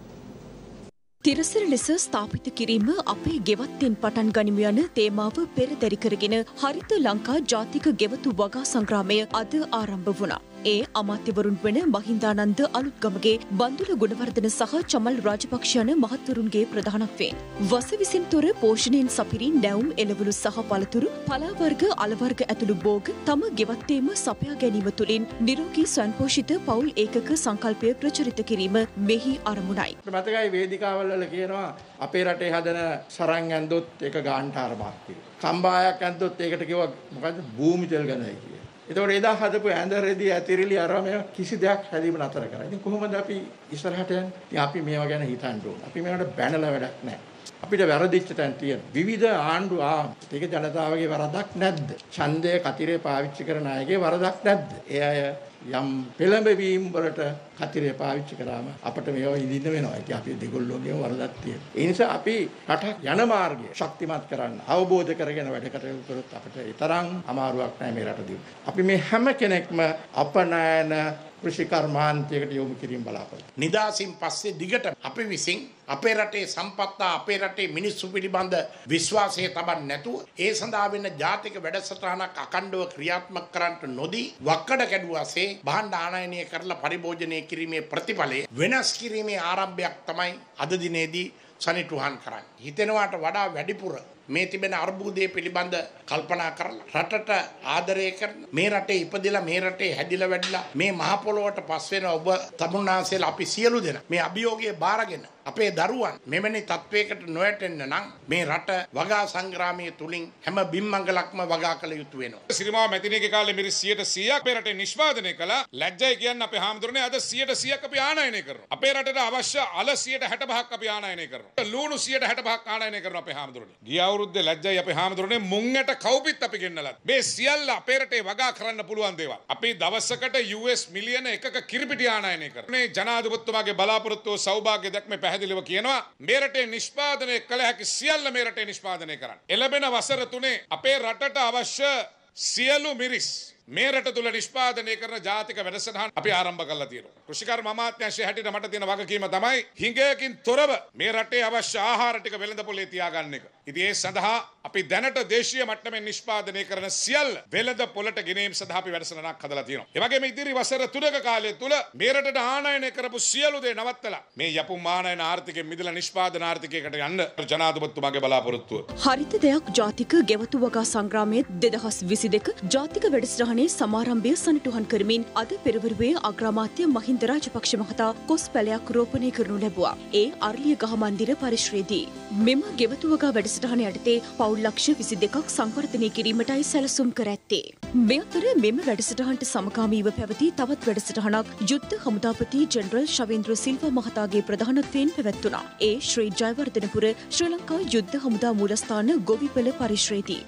තිරසර ලෙස ස්ථාපිත කිරීම අපේ ගෙවත්තෙන් පටන් ගනිමු යන තේමාව පෙරදරි කරගෙන හරිත ලංකා ජාතික ගෙවතු වගා සංග්‍රාමය අද ආරම්භ වුණා. ඒ අමාත්‍යවරුන් වන මහින්දානන්ද අලුත්ගමගේ බන්දුල ගුණවර්ධන සහ චමල් රාජපක්ෂ යන මහත්වරුන්ගේ ප්‍රධානත්වයෙන් වස විසින් තොර පෝෂණයෙන් සපිරි නැවුම් එළවලු සහ පළතුරු පලා වර්ග අල වර්ග ඇතුළු භෝග තම ගෙවත්තේම සපයා ගැනීම තුළින් නිරෝගී ස්වයංපෝෂිත පවුල් ඒකක සංකල්පය ප්‍රචලිත කිරීම මෙහි අරමුණයි. මතකයි වේදිකාවල් වල කියනවා අපේ රටේ හදන සරන් ඇන්දොත් ඒක ගාන්ටාර මාක් කියලා. කම්බායක් ඇන්දොත් ඒකට කිව්වා මොකද්ද භූමි තෙල් ගඳයි කියලා. ඒතකොට එදා හදපු ඇඳරෙදි ඇතිරිලි අරම කිසි දෙයක් හැදීම නතර කරා. ඉතින් කොහොමද අපි ඉස්සරහට යන්නේ? ඉතින් අපි මේවා ගැන හිතන්න ඕන. අපි මේවට බැනලා වැඩක් නැහැ. අපිට වැරදිච්ච තැන් තියෙනවා. විවිධ ආණ්ඩු ආ ඒක ජනතාවගේ වරදක් නැද්ද? ඡන්දය කතිරේ පාවිච්චි කරන අයගේ වරදක් නැද්ද? ඒ අය යම් පෙළඹවීම් වලට කතිරේ පාවිච්චි කරාම අපිට මේවා ඉදින්න වෙනවා. ඉතින් අපි දෙගොල්ලෝගේ වරදක් තියෙනවා. ඒ නිසා අපි රටක් යන මාර්ගය ශක්තිමත් කරන්න අවබෝධ කරගෙන වැඩ කටයුතු කරොත් අපිට ඒ තරම් අමාරුවක් නැහැ මේ රට දියුණු. අපි මේ හැම කෙනෙක්ම අපනයන කෘෂි කර්මාන්තයකට යොමු කිරීම බලාපොරොත්තු. නිදාසින් පස්සේ දිගට අපි විසින් අපේ රටේ සම්පත්ත අපේ රටේ මිනිස්සු පිළිබඳ විශ්වාසය තබන්න නැතුව ඒ සඳහා වෙන ජාතික වැඩසටහනක් අකණ්ඩව ක්‍රියාත්මක කරන්නට නොදී වක්කඩ කැඩුවාසේ භාණ්ඩ ආනයනය කරලා පරිභෝජනය කිරීමේ ප්‍රතිඵලය වෙනස් කිරීමේ ආරම්භයක් තමයි අද දිනේදී සනිටුහන් කරන්නේ. හිතෙනවාට වඩා වැඩිපුර මේ තිබෙන අර්බුදයේ පිළිබඳ කල්පනා කරලා රටට ආදරය කරන මේ රටේ ඉපදිලා මේ රටේ හැදිලා වැඩිලා මේ මහ පොළොවට පස් වෙන ඔබ තමුන්නාන්සේලා අපි සියලු දෙනා මේ අභියෝගයේ බාරගෙන අපේ දරුවන් මෙවැනි තත්වයකට නොයැටෙන්න නම් මේ රට වගා සංග්‍රාමයේ තුලින් හැම බිම්මංගලක්ම වගා කළ යුතු වෙනවා. සිරිමාව මැතිණියගේ කාලේ මිරිස් සියයට සීයක් අපේ රටේ නිෂ්පාදනය කළා. ලැජ්ජයි කියන්නේ අපේ හාමුදුරනේ අද සියයට සීයක් අපි ආනයනය කරනවා. අපේ රටට අවශ්‍ය අල සියයට හැට පහක් අපි ආනයනය කරනවා. ලුණු සියයට හැට පහක් ආනයනය කරනවා අපේ හාමුදුරනේ. ගිය අවුරුද්දේ ලැජ්ජයි අපේ හාමුදුරනේ මුංගට කවුපිත් අපි ගෙන්නලා. මේ සියල්ල අපේ රටේ වගා කරන්න පුළුවන් දේවල්. අපි දවසකට යූ එස් මිලියන එකක කිරිපිටි ආනයනය කරනවා. මේ ජනාධිපතිතුමාගේ බලාපොරොත්තුව සෞභාග්‍ය දැක්මේ පැහැදිලිව කියනවා මේ රටේ නිෂ්පාදනය කළ හැකි සියල්ල මේ රටේ නිෂ්පාදනය කරන්න. එළඹෙන වසර තුනේ අපේ රටට අවශ්‍ය සියලු මිරිස් මේ රට තුල නිෂ්පාදනය කරන ජාතික වැඩසටහන් අපි ආරම්භ කරලා තියෙනවා. කෘෂිකර්ම අමාත්‍යාංශයේ හැටියට මට තියෙන වගකීම තමයි හිඟයකින් තොරව මේ රටේ අවශ්‍ය ආහාර ටික වෙළඳ පොලේ තියාගන්න එක. ඉතින් ඒ සඳහා අපි දැනට දේශීය මට්ටමින් නිෂ්පාදනය කරන සියල්ල වෙළඳ පොලට ගෙනීම සඳහා අපි වැඩසටහනක් හදලා තියෙනවා. ඒ වගේම ඉදිරි වසර තුනක කාලය තුල මේ රටට ආනයනය කරපු සියලු දේ නවත්තලා මේ යපුම් ආනයන ආර්ථිකයෙන් මිදලා නිෂ්පාදන ආර්ථිකයකට යන්න ජනාධිපතිතුමාගේ බලාපොරොත්තුව. හරිත දෙයක් ජාතික ගෙවතු වගා සංග්‍රාමයේ දෙදහස් විසි දෙක ජාතික වැඩසටහනේ සමාරම්භය සනිටුහන් කරමින් අද පෙරවරුවේ අග්‍රාමාත්‍ය මහින්ද රාජපක්ෂ මහතා කොස් පැලයක් රෝපණය කරනු ලැබුවා. ඒ අර්ලිය ගහ මන්දිර පරිශ්‍රයේදී මෙම ගෙවතු වගා වැඩසටහන යටතේ පවුල් ලක්ෂ විසි දෙකක් සංවර්ධනය කිරීමටයි සැලසුම් කර ඇත්තේ. මේ අතර මෙම වැඩසටහනට සමගාමීව පැවති තවත් වැඩසටහනක් යුද්ධ හමුදාපති ජෙනරල් ශවේන්ද්‍ර සිල්වා මහතාගේ ප්‍රධානත්වයෙන් පැවැත්වුණා. ඒ ශ්‍රී ජයවර්ධනපුර ශ්‍රී ලංකා යුද්ධ හමුදා මූලස්ථාන ගොවිපළ පරිශ්‍රයේදී.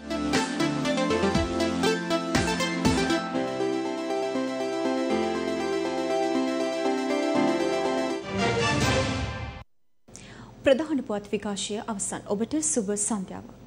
ප්‍රධාන පුවත් විකාශය අවසන්. ඔබට සුබ සන්ධ්‍යාවක්.